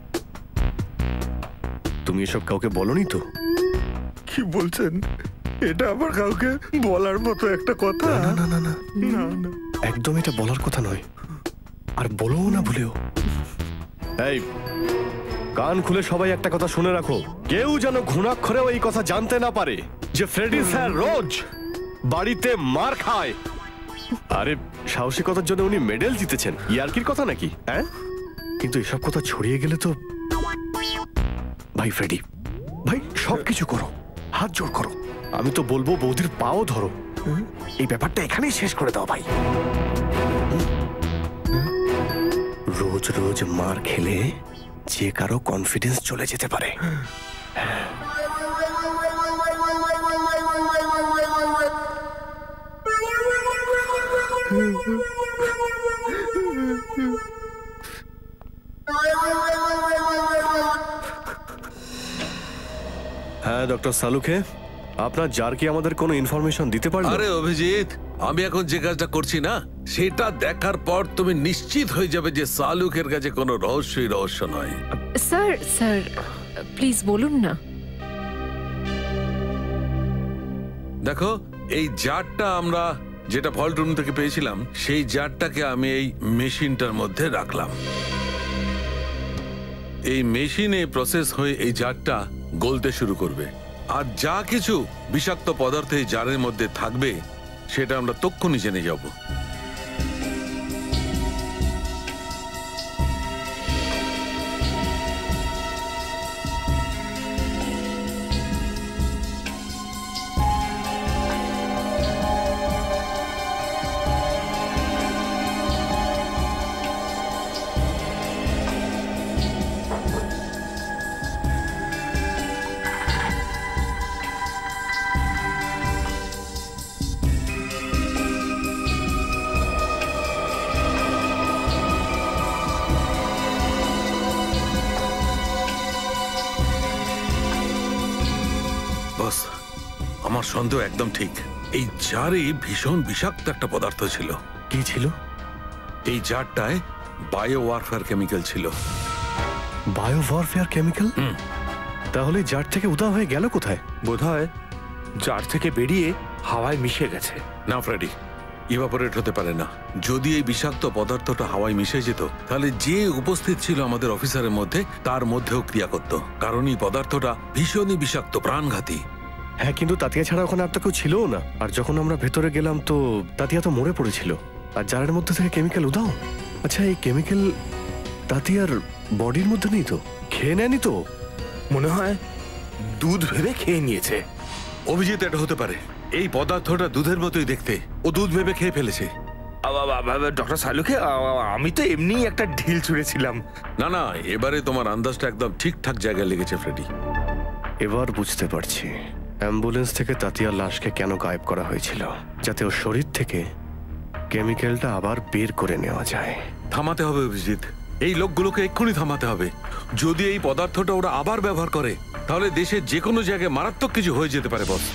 তুমি এসব কাউকে বলনি তো? কি বলছেন? এটা আবার কাউকে বলার মতো একটা কথা? না না না না না না, একদম এটা বলার কথা নয়, আর বলো না ভুলেও। এই, কান খুলে সবাই একটা কথা শুনে রাখো, কেউ যেন ঘুণাক্ষরেও এই কথা জানতে না পারে যে ফ্রেডি স্যার রোজ বাড়িতে মার খায়। আরে, সাহসিকতার জন্য উনি মেডেল জিতেছেন, ইয়ার্কির কথা নাকি? হ্যাঁ, কিন্তু এসব কথা ছড়িয়ে গেলে তো। ভাই ফ্রেডি, ভাই সবকিছু করো, হাত জোড় করো, আমি তো বলবো বৌদির পাও ধরো, এই ব্যাপারটা এখানেই শেষ করে দাও ভাই। রোজ রোজ মার খেলে যে কারো কনফিডেন্স চলে যেতে পারে। হ্যাঁ ডক্টর সালুখে, আপনার জার কি আমাদের কোনো ইনফরমেশন দিতে পারলো? আরে অভিজিৎ, আমি এখন যে কাজটা করছি না সেটা দেখার পর তুমি নিশ্চিত হয়ে যাবে যে সালুকের কাছে কোনো রহস্যই রহস্য নয়। স্যার স্যার প্লিজ বলুন না। দেখো, এই জারটা আমরা যেটা ভল্ট রুম থেকে পেয়েছিলাম সেই জারটাকে আমি এই মেশিনটার মধ্যে রাখলাম। এই মেশিনে প্রসেস হয়ে এই জারটা গলতে শুরু করবে, আর যা কিছু বিষাক্ত পদার্থ এই জারের মধ্যে থাকবে সেটা আমরা তক্ষুনি জেনে যাব। বস, আমার সন্দেহ একদম ঠিক। এই জারে ভীষণ বিষাক্ত একটা পদার্থ ছিল। কি ছিল? এই জারটায় বায়ো ওয়ারফেয়ার কেমিক্যাল ছিল। Bio warfare chemical? তাহলে জার থেকে উদা হয়ে গেল কোথায়? বোধহয় জার থেকে বেরিয়ে হাওয়ায় মিশে গেছে। না ফ্রেডি, ইভাপোরেট হতে পারে না। যদি এই বিষাক্ত পদার্থটা হাওয়ায় মিশে যেত তাহলে যে উপস্থিত ছিল আমাদের অফিসারের মধ্যে তার মধ্যেও ক্রিয়া করত, কারণ এই পদার্থটা ভীষণই বিষাক্ত, প্রাণঘাতী। হ্যাঁ, কিন্তু তাতিয়া ছাড়া ওখানে আর তো কেউ ছিল না। আর যখন আমরা ভেতরে গেলাম তো তাতিয়া তো মরে পড়েছিল, আর জারের মধ্যে থেকে কেমিক্যাল উদাও। আচ্ছা, এই কেমিক্যাল তাতিয়ার বডির মধ্যে নেই তো? খেয়ে নেয়নি তো? মনে হয় দুধ ভেবে খেয়ে নিয়েছে। অভিজিৎ, এটা হতে পারে। এই পদার্থটা দুধের মতোই দেখতে, ও দুধ ভেবে খেয়ে ফেলেছে। ডক্টর সালুকে, আমি তো এমনি একটা ঢিল ছুঁড়েছিলাম। না না, এবারে তোমার আন্দাজটা একদম ঠিকঠাক জায়গায় লেগেছে ফ্রেডি। এবার বুঝতে পারছি অ্যাম্বুলেন্স থেকে তাতিয়ার লাশকে কেন গায়েব করা হয়েছিল, যাতে ওর শরীর থেকে কেমিক্যালটা আবার বের করে নেওয়া যায়। থামাতে হবে অভিজিৎ, এই লোকগুলোকে এক্ষুনি থামাতে হবে। যদি এই পদার্থটা ওরা আবার ব্যবহার করে তাহলে দেশের যে কোনো জায়গায় মারাত্মক কিছু হয়ে যেতে পারে বস।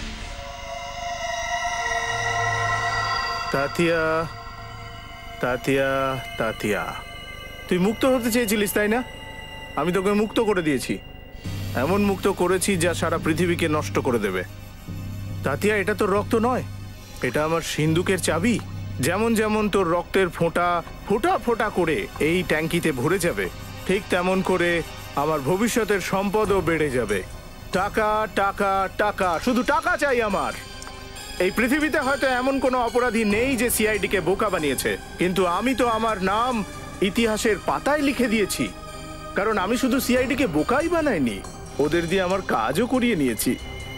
তাতিয়া তাতিয়া তাতিয়া তুই মুক্ত হতে চেয়েছিলিস, তাই না? আমি তোকে মুক্ত করে দিয়েছি, এমন মুক্ত করেছি যা সারা পৃথিবীকে নষ্ট করে দেবে। তাতিয়া, এটা তোর রক্ত নয়, এটা আমার সিন্দুকের চাবি। যেমন যেমন তোর রক্তের ফোঁটা ফোঁটা ফোঁটা করে এই ট্যাঙ্কিতে ভরে যাবে, ঠিক তেমন করে আমার ভবিষ্যতের সম্পদও বেড়ে যাবে। টাকা টাকা টাকা, শুধু টাকা চাই আমার। এই পৃথিবীতে হয়তো এমন কোনো অপরাধী নেই যে সিআইডিকে বোকা বানিয়েছে, কিন্তু আমি তো আমার নাম ইতিহাসের পাতায় লিখে দিয়েছি। কারণ আমি শুধু সিআইডিকে বোকাই বানাইনি, ওদের দিয়ে আমার কাজও করিয়ে নিয়েছি।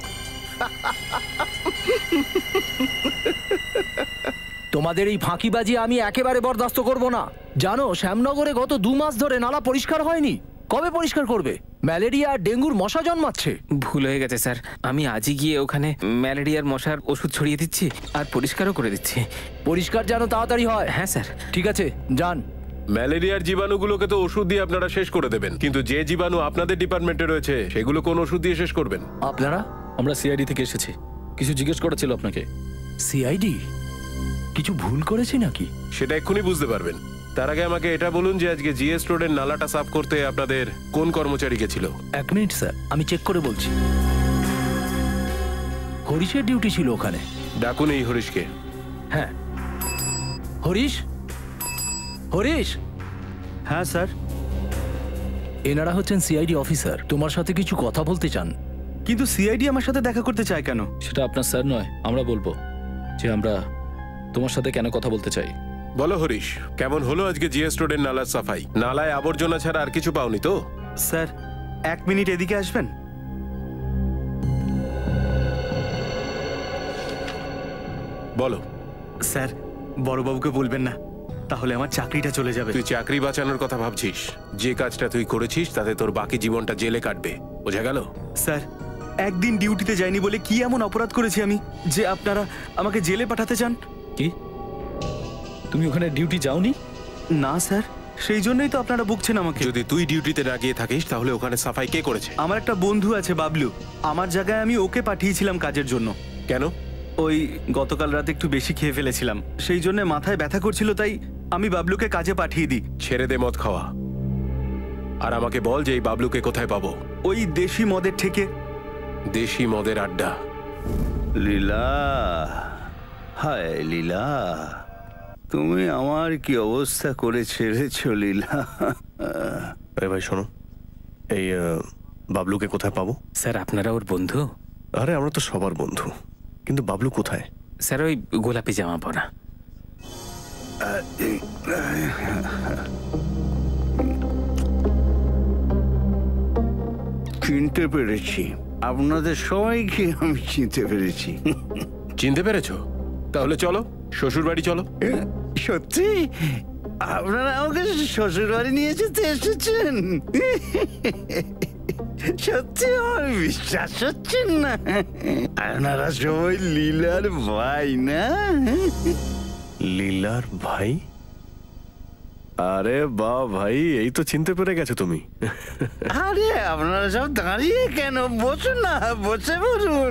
তোমাদের এই ফাঁকিবাজি আমি একেবারে বরদাস্ত করব না। জানো, শ্যামনগরে গত দু মাস ধরে নালা পরিষ্কার হয়নি। কবে পরিষ্কার করবে? ম্যালেরিয়া আর ডেঙ্গুর মশা জন্মাচ্ছে। ভুল হয়ে গেছে স্যার, আমি আজই গিয়ে ওখানে ম্যালেরিয়ার মশার ওষুধ ছড়িয়ে দিচ্ছি আর পরিষ্কারও করে দিচ্ছি। পরিষ্কার যেন তাড়াতাড়ি হয়। হ্যাঁ স্যার। ঠিক আছে, যান। ম্যালেরিয়ার জীবাণুগুলোকে তো ওষুধ দিয়ে আপনারা শেষ করে দেবেন, কিন্তু যে জীবাণু আপনাদের ডিপার্টমেন্টে রয়েছে সেগুলো কোন ওষুধ দিয়ে শেষ করবেন? আপনারা? আমরা সিআইডি থেকে এসেছি, কিছু জিজ্ঞেস করা ছিল আপনাকে। সিআইডি কিছু ভুল করেছি নাকি? সেটা এক্ষুনি বুঝতে পারবেন। তার আগে আমাকে এটা বলুন যে আজকে জিএস রোডের নালাটা সাফ করতে আপনাদের কোন কর্মচারী গেছিল? এক মিনিট স্যার, আমি চেক করে বলছি। হরিশের ডিউটি ছিল ওখানে। ডাকুন এই হরিশকে। হ্যাঁ, হরিশ। হরিশ। হ্যাঁ স্যার। এনারা হচ্ছেন সিআইডি অফিসার, তোমার সাথে কিছু কথা বলতে চান। কিন্তু সিআইডি আমার সাথে দেখা করতে চায় কেন? সেটা আপনার স্যার নয়, আমরা বলবো যে আমরা তোমার সাথে কেন কথা বলতে চাই। বলো হরিশ, কেমন হলো আজকে জিএস রোডের নালার সাফাই? নালায় আবর্জনা ছাড়া আর কিছু পাওনি তো? স্যার, এক মিনিট এদিকে আসবেন? বলো। স্যার, বড়বাবুকে বলবেন না, তাহলে আমার চাকরিটা চলে যাবে। তুই চাকরি বাঁচানোর কথা ভাবছিস? যে কাজটা তুই করেছিস তাতে তোর বাকি জীবনটা জেলে কাটবে, বোঝা গেল? স্যার, একদিন ডিউটিতে যাইনি বলে কি এমন অপরাধ করেছি আমি যে আপনারা আমাকে জেলে পাঠাতে চান? কি তুমি ওখানে ডিউটি যাওনি? না স্যার। সেই জন্যই তো আপনারা বকছেন আমাকে। যদি তুই ডিউটিতে না গিয়ে থাকিস তাহলে ওখানে সাফাই কে করেছে? আমার একটা বন্ধু আছে বাবলু, আমার জায়গায় আমি ওকে পাঠিয়েছিলাম কাজের জন্য। কেন? ওই গতকাল রাতে একটু বেশি খেয়ে ফেলেছিলাম, সেই জন্য মাথায় ব্যথা করছিল, তাই আমি বাবলুকে কাজে পাঠিয়ে দিই। ছেড়ে দে মদ খাওয়া, আর আমাকে বল যে এই বাবলুকে কোথায় পাবো? ওই দেশি মদের ঠেকে। দেশি মদের আড্ডা? লীলা, হায় লীলা, তুমি আমার কি অবস্থা করে ছেড়েছো লীলা। আরে ভাই শোনো, এই আহ, বাবলুকে কোথায় পাবো? স্যার আপনারা ওর বন্ধু? আরে আমরা তো সবার বন্ধু, কিন্তু বাবলু কোথায়? স্যার ওই গোলাপি জামা পরা। চিনতে পেরেছি, আপনাদের সবাইকে আমি চিনতে পেরেছি। চিনতে পেরেছো? তাহলে চলো শ্বশুর বাড়ি চলো। সত্যি আপনারা আমাকে শ্বশুর বাড়ি নিয়ে যেতে এসেছেন? সত্যি আমার বিশ্বাস হচ্ছে না। আপনারা সবাই লীলার ভাই না? লীলার ভাই? আরে বাহ ভাই, এই তো চিনতে পেরে গেছো তুমি। আরে আপনারা সব দাঁড়িয়ে কেন? বসুন না, বসে বলুন।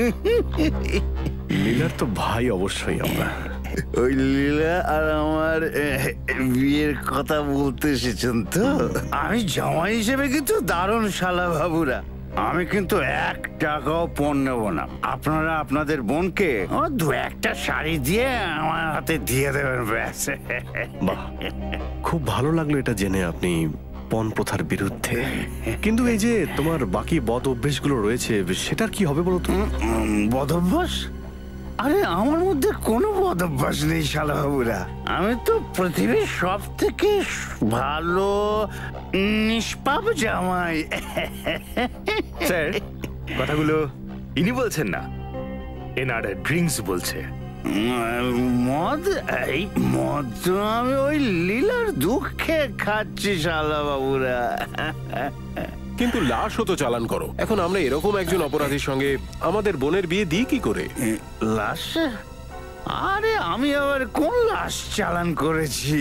লীলার তো ভাই অবশ্যই আমরা। ওই লীলা আর আমার বিয়ের কথা বলতে এসেছেন তো? আমি জামাই হিসেবে কিন্তু দারুণ শালা বাবুরা, আমি কিন্তু এক টাকাও পণ নেব না। আপনারা আপনাদের বোনকে দু একটা শাড়ি দিয়ে আমার হাতে দিয়ে দেবেন ব্যাস। বাহ, খুব ভালো লাগলো এটা জেনে আপনি পণ প্রথার বিরুদ্ধে। কিন্তু এই যে তোমার বাকি বদ অভ্যেসগুলো রয়েছে, সেটার কি হবে বলো তো? বদ অভ্যাস? আরে আমার মধ্যে কোনো বদ অভ্যাস নেই শালা বাবুরা, আমি তো পৃথিবীর সব থেকে ভালো নিষ্পাপ জামাই। স্যার কথাগুলো ইনি বলছেন না, এনার ড্রিঙ্কস বলছে। মদ? এই মদ তো আমি ওই লীলার দুঃখে খাচ্ছি শালা বাবুরা। কিন্তু লাশও তো চালান করো। এখন আমরা এরকম একজন অপরাধীর সঙ্গে আমাদের বোনের বিয়ে দিই কি করে? লাশ? আরে আমি আবার কোন লাশ চালান করেছি?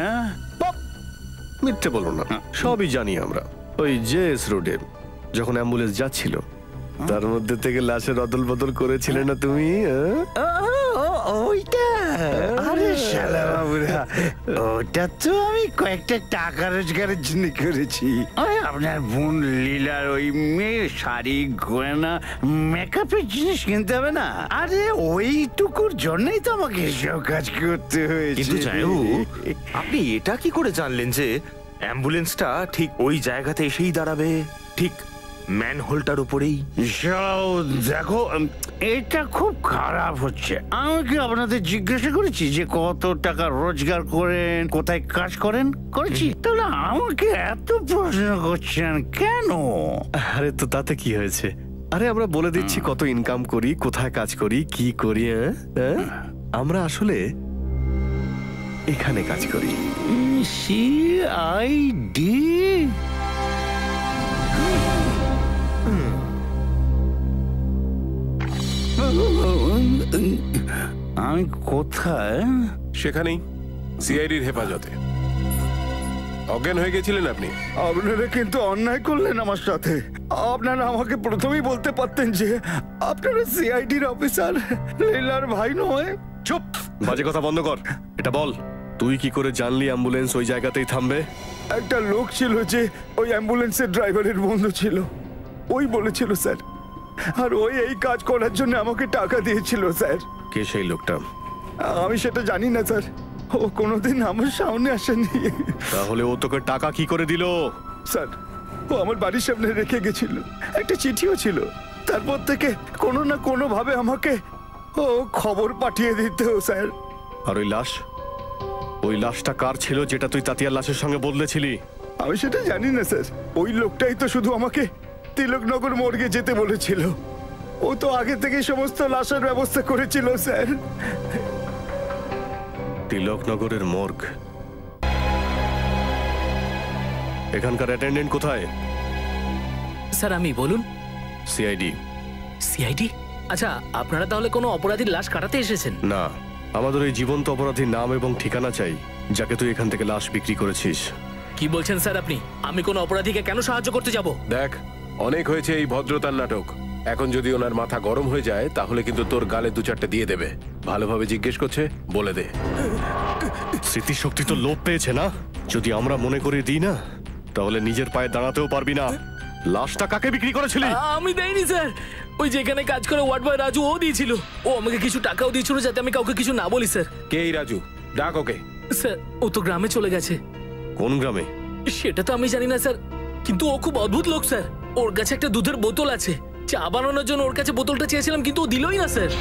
মিথ্যে বলো না, সবই জানি আমরা। ওই জেএস রোডে যখন অ্যাম্বুলেন্স যাচ্ছিল, তার মধ্যে থেকে লাশের অদল বদল করেছিলে না তুমি? ওইটা? আরে শালা বাবুরা, ওটা তো আমি কয়েকটা টাকা রোজগারের জন্য করেছি। ওই আপনার বোন লীলার ওই মেয়ের শাড়ি, গয়না, মেকআপের জিনিস কিনতে হবে না? আরে ওইটুকুর জন্যই তো আমাকে এসব কাজ করতে হয়েছে। কিন্তু জামাইবাবু, আপনি এটা কি করে জানলেন যে অ্যাম্বুলেন্সটা ঠিক ওই জায়গাতে এসেই দাঁড়াবে, ঠিক ম্যানহোলটার উপরেই? দেখো, এটা খুব খারাপ হচ্ছে। আমি কি আপনাদের জিজ্ঞাসা করেছি যে কত টাকা রোজগার করেন, কোথায় কাজ করেন? করেছি? তাহলে আমাকে এত প্রশ্ন করছেন কেন? আরে তো তাতে কি হয়েছে? আরে আমরা বলে দিচ্ছি কত ইনকাম করি, কোথায় কাজ করি, কি করি। হ্যাঁ, আমরা আসলে এখানে কাজ করি। সিআইডি? আমি কোথায়? সেখানেই, সিআইডির হেফাজতে। অজ্ঞান হয়ে গেছিলেন আপনি। আপনারা কিন্তু অন্যায় করলেন আমার সাথে। আপনারা আমাকে প্রথমেই বলতে পারতেন যে আপনারা সিআইডির অফিসার, লীলার ভাই নয়। চুপ, বাজে কথা বন্ধ কর। এটা বল, তুই কি করে জানলি অ্যাম্বুলেন্স ওই জায়গাতেই থামবে? একটা লোক ছিল যে ওই অ্যাম্বুলেন্সের ড্রাইভারের বন্ধু ছিল, ওই বলেছিল স্যার। আর ওই এই কাজ করার জন্য আমাকে টাকা দিয়েছিল স্যার। কে সেই লোকটা? আমি সেটা জানি না স্যার, ও কোনোদিন আমার সামনে আসেনি। তাহলে ও তোকে টাকা কি করে দিল? স্যার, ও আমার বাড়ির সামনে রেখে গেছিল, একটা চিঠিও ছিল। তারপর থেকে কোনো না কোনো ভাবে আমাকে ও খবর পাঠিয়ে দিত স্যার। আর ওই লাশ, ওই লাশটা কার ছিল যেটা তুই তাতিয়ার লাশের সঙ্গে বদলেছিলি? আমি সেটা জানি না স্যার, ওই লোকটাই তো শুধু আমাকে তিলকনগর মর্গে যেতে বলেছিল। ও তো আগে থেকে সমস্ত লাশের ব্যবস্থা করেছিল স্যার। তিলকনগরের মর্গ? এখানকার অ্যাটেন্ডেন্ট কোথায়? স্যার আমি, বলুন। সিআইডি। সিআইডি? আচ্ছা, আপনারা তাহলে কোনো অপরাধীর লাশ কাটাতে এসেছেন? না, আমাদের ওই জীবন্ত অপরাধীর নাম এবং ঠিকানা চাই। যাকে তুই এখান থেকে লাশ বিক্রি করেছিস। কি বলছেন স্যার আপনি? আমি কোনো অপরাধীকে কেন সাহায্য করতে যাব? দেখ, অনেক হয়েছে এই ভদ্রতার নাটক। এখন যদি ওনার মাথা গরম হয়ে যায় তাহলে কিন্তু তোর গালে দু চারটে দিয়ে দেবে। ভালোভাবে জিজ্ঞেস করছে, বলে দে। স্মৃতিশক্তি তো লোপ পেয়েছে না? যদি আমরা মনে করে দিই না তাহলে নিজের পায়ে দাঁড়াতেও পারবি না। লাশটা কাকে বিক্রি করেছিলি? আমি দেইনি স্যার, ওই যেখানে কাজ করে ওয়ার্ড বয় রাজু ও দিয়েছিল। ও আমাকে কিছু টাকাও দিয়েছিল যাতে আমি কাউকে কিছু না বলি স্যার। কে এই রাজু? ডাক ওকে। স্যার ও তো গ্রামে চলে গেছে। কোন গ্রামে? সেটা তো আমি জানি না স্যার, কিন্তু ও খুব অদ্ভুত লোক স্যার। ওর কাছে একটা দুধের বোতল আছে, চা বানানোর জন্য ওর কাছে বোতলটা চেয়েছিলাম কিন্তু ও দিলই না স্যার।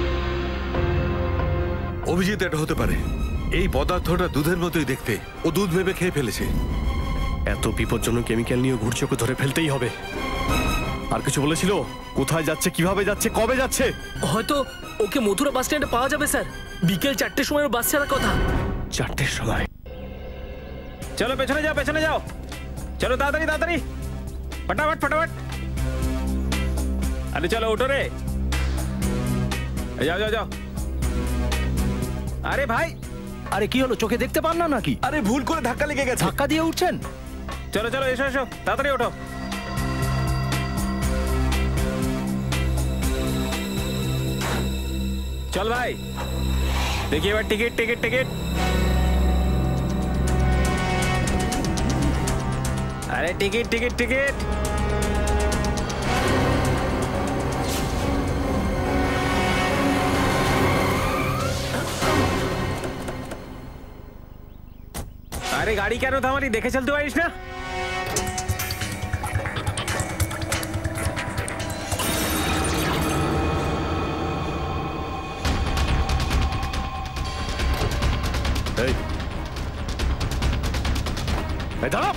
অভিজিৎ এটা হতে পারে। এই পদার্থটা দুধের মতোই দেখতে, ও দুধ ভেবে খেয়ে ফেলেছে। এত বিপজ্জনক কেমিক্যাল নিয়ে ঘুরছে, ওকে ধরে ফেলতেই হবে। আর কিছু বলেছিল? কোথায় যাচ্ছে, কিভাবে যাচ্ছে, কবে যাচ্ছে? হয়তো ওকে মথুরা বাস স্ট্যান্ডে পাওয়া যাবে স্যার। বিকেল চারটের সময় ওর বাস ছাড়ার কথা। চারটের সময়? চলো পেছনে যাও, পেছনে যাও, চলো তাড়াতাড়ি তাড়াতাড়ি, ফটাফট ফটাফট। আরে চলো ওঠো রে, যাও যাও যাও। আরে ভাই, আরে কি হলো, চোখে দেখতে পান না নাকি? আরে ভুল করে ধাক্কা লেগে গেছে। ধাক্কা দিয়ে উঠছেন? চলো চলো, এসো এসো, তাড়াতাড়ি ওঠো। চল ভাই, দেখি এবার টিকিট টিকিট টিকিট। আরে টিকিট টিকিট টিকিট। আরে গাড়ি কেন থামালি, দেখে চলতে পারিস না? এই এই দাঁড়াও।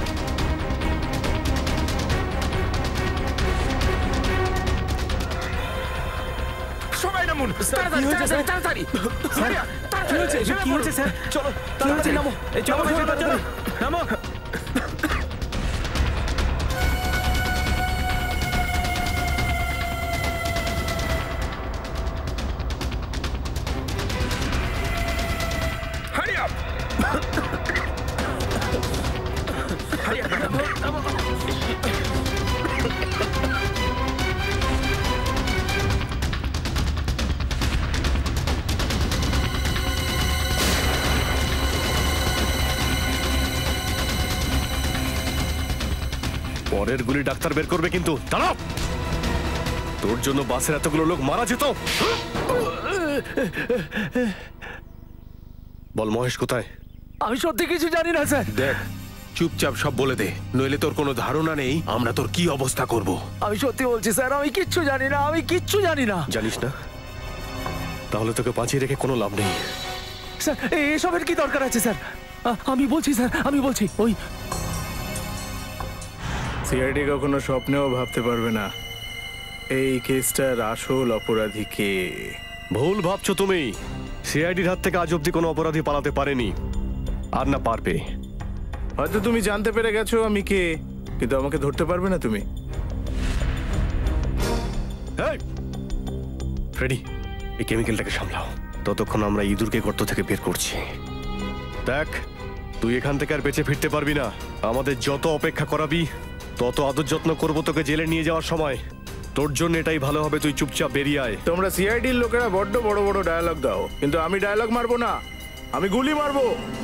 সবাই নামুন, তাড়াতাড়ি তাড়াতাড়ি তাড়াতাড়ি। কি হয়েছে? কি হয়েছে স্যার? চলো তাড়াতাড়ি নামো, এই চলো চলো চলো নামো। Hurry up! Hurry up! নামো, নামো। পরের গুলি ডাক্তার বের করবে কিন্তু। দাঁড়াও, তোর জন্য বাসের এতগুলো লোক মারা যেত। বল মহেশ কোথায়? আমি সত্যি কিছু জানি না স্যার। দেখ, চুপচাপ সব বলে দে, নইলে তোর কোনো ধারণা নেই আমরা তোর কি অবস্থা করব। আমি সত্যি বলছি স্যার, আমি কিচ্ছু জানি না, আমি কিচ্ছু জানি না। জানিস না? তাহলে তোকে বাঁচিয়ে রেখে কোনো লাভ নেই। স্যার এসবের কি দরকার আছে স্যার? আ- আমি বলছি স্যার, আমি বলছি ওই সিআইডি কখনো স্বপ্নেও ভাবতে পারবে না এই কেসটার আসল অপরাধী কে। ভুল ভাবছো তুমি। সিআইডির হাত থেকে আজ অব্দি কোনো অপরাধী পালাতে পারেনি, আর না পারবে। হয়তো তুমি জানতে পেরে গেছো আমি কে, কিন্তু আমাকে ধরতে পারবে না তুমি। ফ্রেডি, এই কেমিক্যালটাকে সামলাও, ততক্ষণ আমরা ইঁদুরকে গর্ত থেকে বের করছি। দেখ, তুই এখান থেকে আর বেঁচে ফিরতে পারবি না। আমাদের যত অপেক্ষা করাবি তত আদর যত্ন করবো তোকে জেলে নিয়ে যাওয়ার সময়। তোর জন্য এটাই ভালো হবে, তুই চুপচাপ বেরিয়ে আয়। তোমরা সিআইডির লোকেরা বড্ড বড় বড় ডায়লগ দাও, কিন্তু আমি ডায়লগ মারবো না, আমি গুলি মারবো।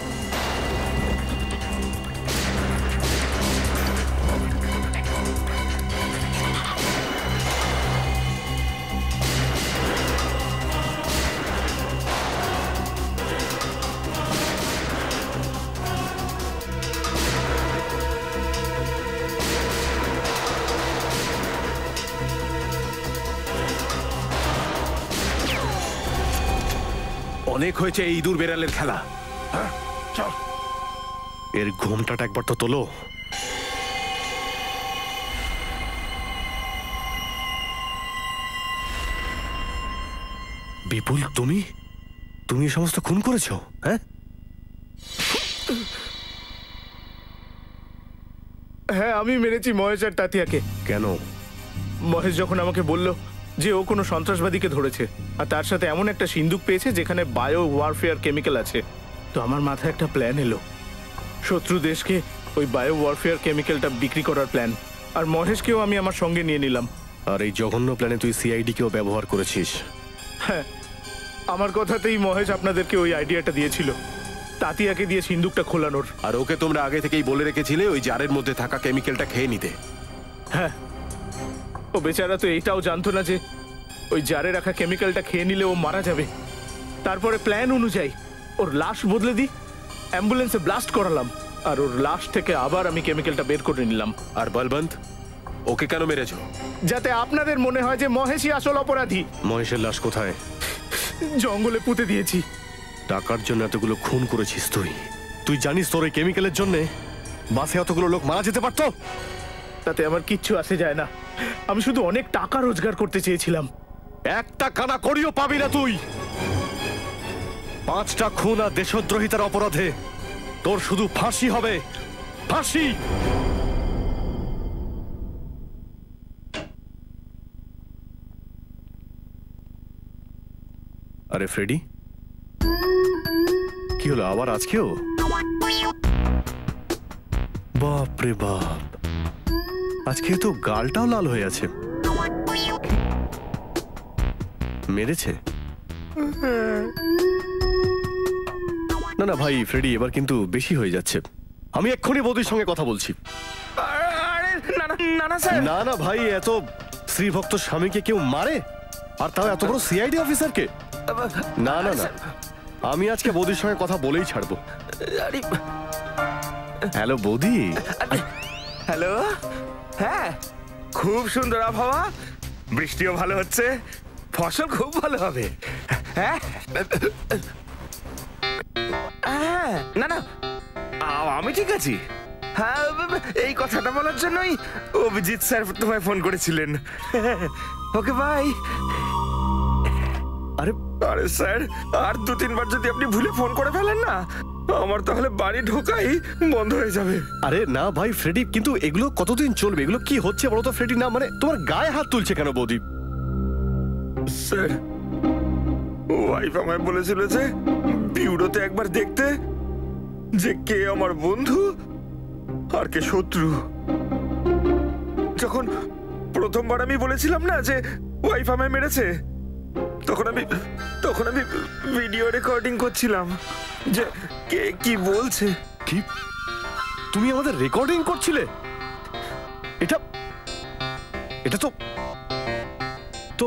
অনেক হয়েছে এই ইঁদুর বেড়ালের খেলা। হ্যাঁ, চল। এর ঘুমটাটা একবার তো তোলো। বিপুল, তুমি তুমি এই সমস্ত খুন করেছো? হ্যাঁ হ্যাঁ, আমি মেরেছি মহেশ আর তাতিয়াকে। কেন? মহেশ যখন আমাকে বলল যে ও কোনো সন্ত্রাসবাদীকে ধরেছে আর তার সাথে এমন একটা সিন্দুক পেয়েছে যেখানে বায়ো ওয়ারফেয়ার কেমিক্যাল আছে, তো আমার মাথায় একটা প্ল্যান এলো। শত্রু দেশকে ওই বায়ো ওয়ারফেয়ার কেমিক্যালটা বিক্রি করার প্ল্যান, আর মহেশকেও আমি আমার সঙ্গে নিয়ে নিলাম। আর এই জঘন্য প্ল্যানে তুই সিআইডি কেও ব্যবহার করেছিস। হ্যাঁ, আমার কথাতেই মহেশ আপনাদেরকে ওই আইডিয়াটা দিয়েছিল, তাতিয়াকে দিয়ে সিন্দুকটা খোলানোর। আর ওকে তোমরা আগে থেকেই বলে রেখেছিলে ওই জারের মধ্যে থাকা কেমিক্যালটা খেয়ে নিতে। হ্যাঁ, ও বেচারা তো এইটাও জানতো না যে ওই জারে রাখা কেমিক্যালটা খেয়ে নিলে ও মারা যাবে। তারপরে প্ল্যান অনুযায়ী ওর লাশ বদলে দিই, অ্যাম্বুলেন্সে ব্লাস্ট করালাম, আর ওর লাশ থেকে আবার আমি কেমিক্যালটা বের করে নিলাম। আর বলবন্ত, ওকে কেন মেরেছো? যাতে আপনাদের মনে হয় যে মহেশই আসল অপরাধী। মহেশের লাশ কোথায়? জঙ্গলে পুঁতে দিয়েছি। টাকার জন্য এতগুলো খুন করেছিস তুই? তুই জানিস তোর এই কেমিক্যালের জন্য বাসে এতগুলো লোক মারা যেতে পারতো? তাতে আমার কিচ্ছু আসে যায় না, আমি শুধু অনেক টাকা রোজগার করতে চেয়েছিলাম। একটা কানা করিও পাবি না তুই। পাঁচটা খুন আর দেশদ্রোহিতার অপরাধে তোর শুধু ফাঁসি হবে, ফাঁসি। আরে ফ্রেডি, কি হলো আবার আজকেও? বাপ রে বাপ, আজকে তো গালটাও লাল হয়ে আছে। মেরেছে? না না ভাই ফ্রেডি, এবার কিন্তু বেশি হয়ে যাচ্ছে। আমি এক্ষুনি বৌদির সঙ্গে কথা বলছি। না না ভাই, এত শ্রীভক্ত স্বামীকে কেউ মারে, আর তাও এত বড় সিআইডি অফিসারকে? না না না, আমি আজকে বৌদির সঙ্গে কথা বলেই ছাড়বো। হ্যালো বৌদি। হ্যালো। হ্যাঁ, খুব সুন্দর আবহাওয়া, বৃষ্টিও ভালো হচ্ছে, ফসল খুব ভালো হবে। হ্যাঁ হ্যাঁ, না না, আমি ঠিক আছি। হ্যাঁ, এই কথাটা বলার জন্যই অভিজিৎ স্যার তোমায় ফোন করেছিলেন। Okay bye. আরে আরে স্যার, আর দু তিনবার যদি আপনি ভুলে ফোন করে ফেলেন না, আমার তাহলে বাড়ি ঢোকাই বন্ধ হয়ে যাবে। আরে না ভাই ফ্রেডি, কিন্তু এগুলো কতদিন চলবে? এগুলো কি হচ্ছে বলো তো ফ্রেডি? না মানে তোমার গায়ে হাত তুলছে কেন বৌদি? স্যার, ওয়াইফ আমায় বলেছিল যে বিউরোতে একবার দেখতে যে কে আমার বন্ধু আর কে শত্রু। যখন প্রথমবার আমি বলেছিলাম না যে ওয়াইফ আমায় মেরেছে, তখন আমি তখন আমি ভিডিও রেকর্ডিং করছিলাম যে কে কি বলছে। কি তুমি আমাদের রেকর্ডিং করছিলে? এটা এটা তো তো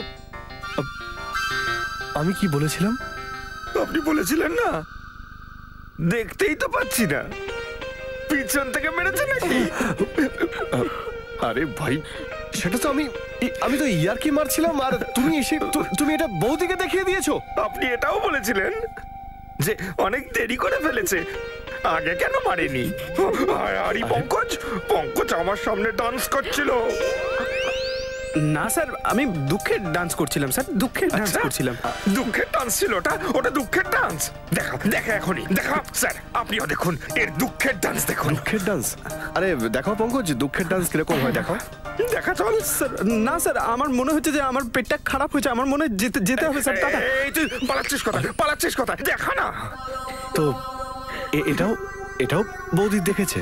আমি কি বলেছিলাম? আপনি বলেছিলেন না, দেখতেই তো পাচ্ছি না পিছন থেকে মেরেছে নাকি? আরে ভাই, সেটা তো আমি আমি তো ইয়ারকি মারছিলাম, আর তুমি এসে তুমি এটা বৌদিকে দেখিয়ে দিয়েছো। আপনি এটাও বলেছিলেন যে অনেক দেরি করে ফেলেছে, আগে কেন মারেনি। আরে পঙ্কজ, পঙ্কজ আমার সামনে ডান্স করছিল। না স্যার, আমি দুঃখের ডান্স করছিলাম স্যার, দুঃখের ডান্স করছিলাম। দুঃখের ডান্স ছিল ওটা? ওটা দুঃখের ডান্স? দেখা দেখা এখনই দেখা স্যার, আপনিও দেখুন এর দুঃখের ডান্স দেখুন। দুঃখের ডান্স? আরে দেখো পঙ্কজ, দুঃখের ডান্স কিরকম হয় দেখো। দেখা চল। স্যার না স্যার, আমার মনে হচ্ছে যে আমার পেটটা খারাপ হয়েছে, আমার মনে হয় যেতে যেতে হবে স্যার। টাটা। এই তুই পালাচ্ছিস কথা, পালাচ্ছিস কথা, দেখা না। তো এটাও এটাও বৌদি দেখেছে?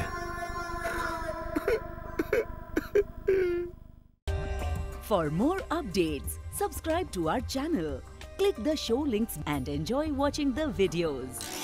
For more updates, subscribe to our channel, click the show links and enjoy watching the videos.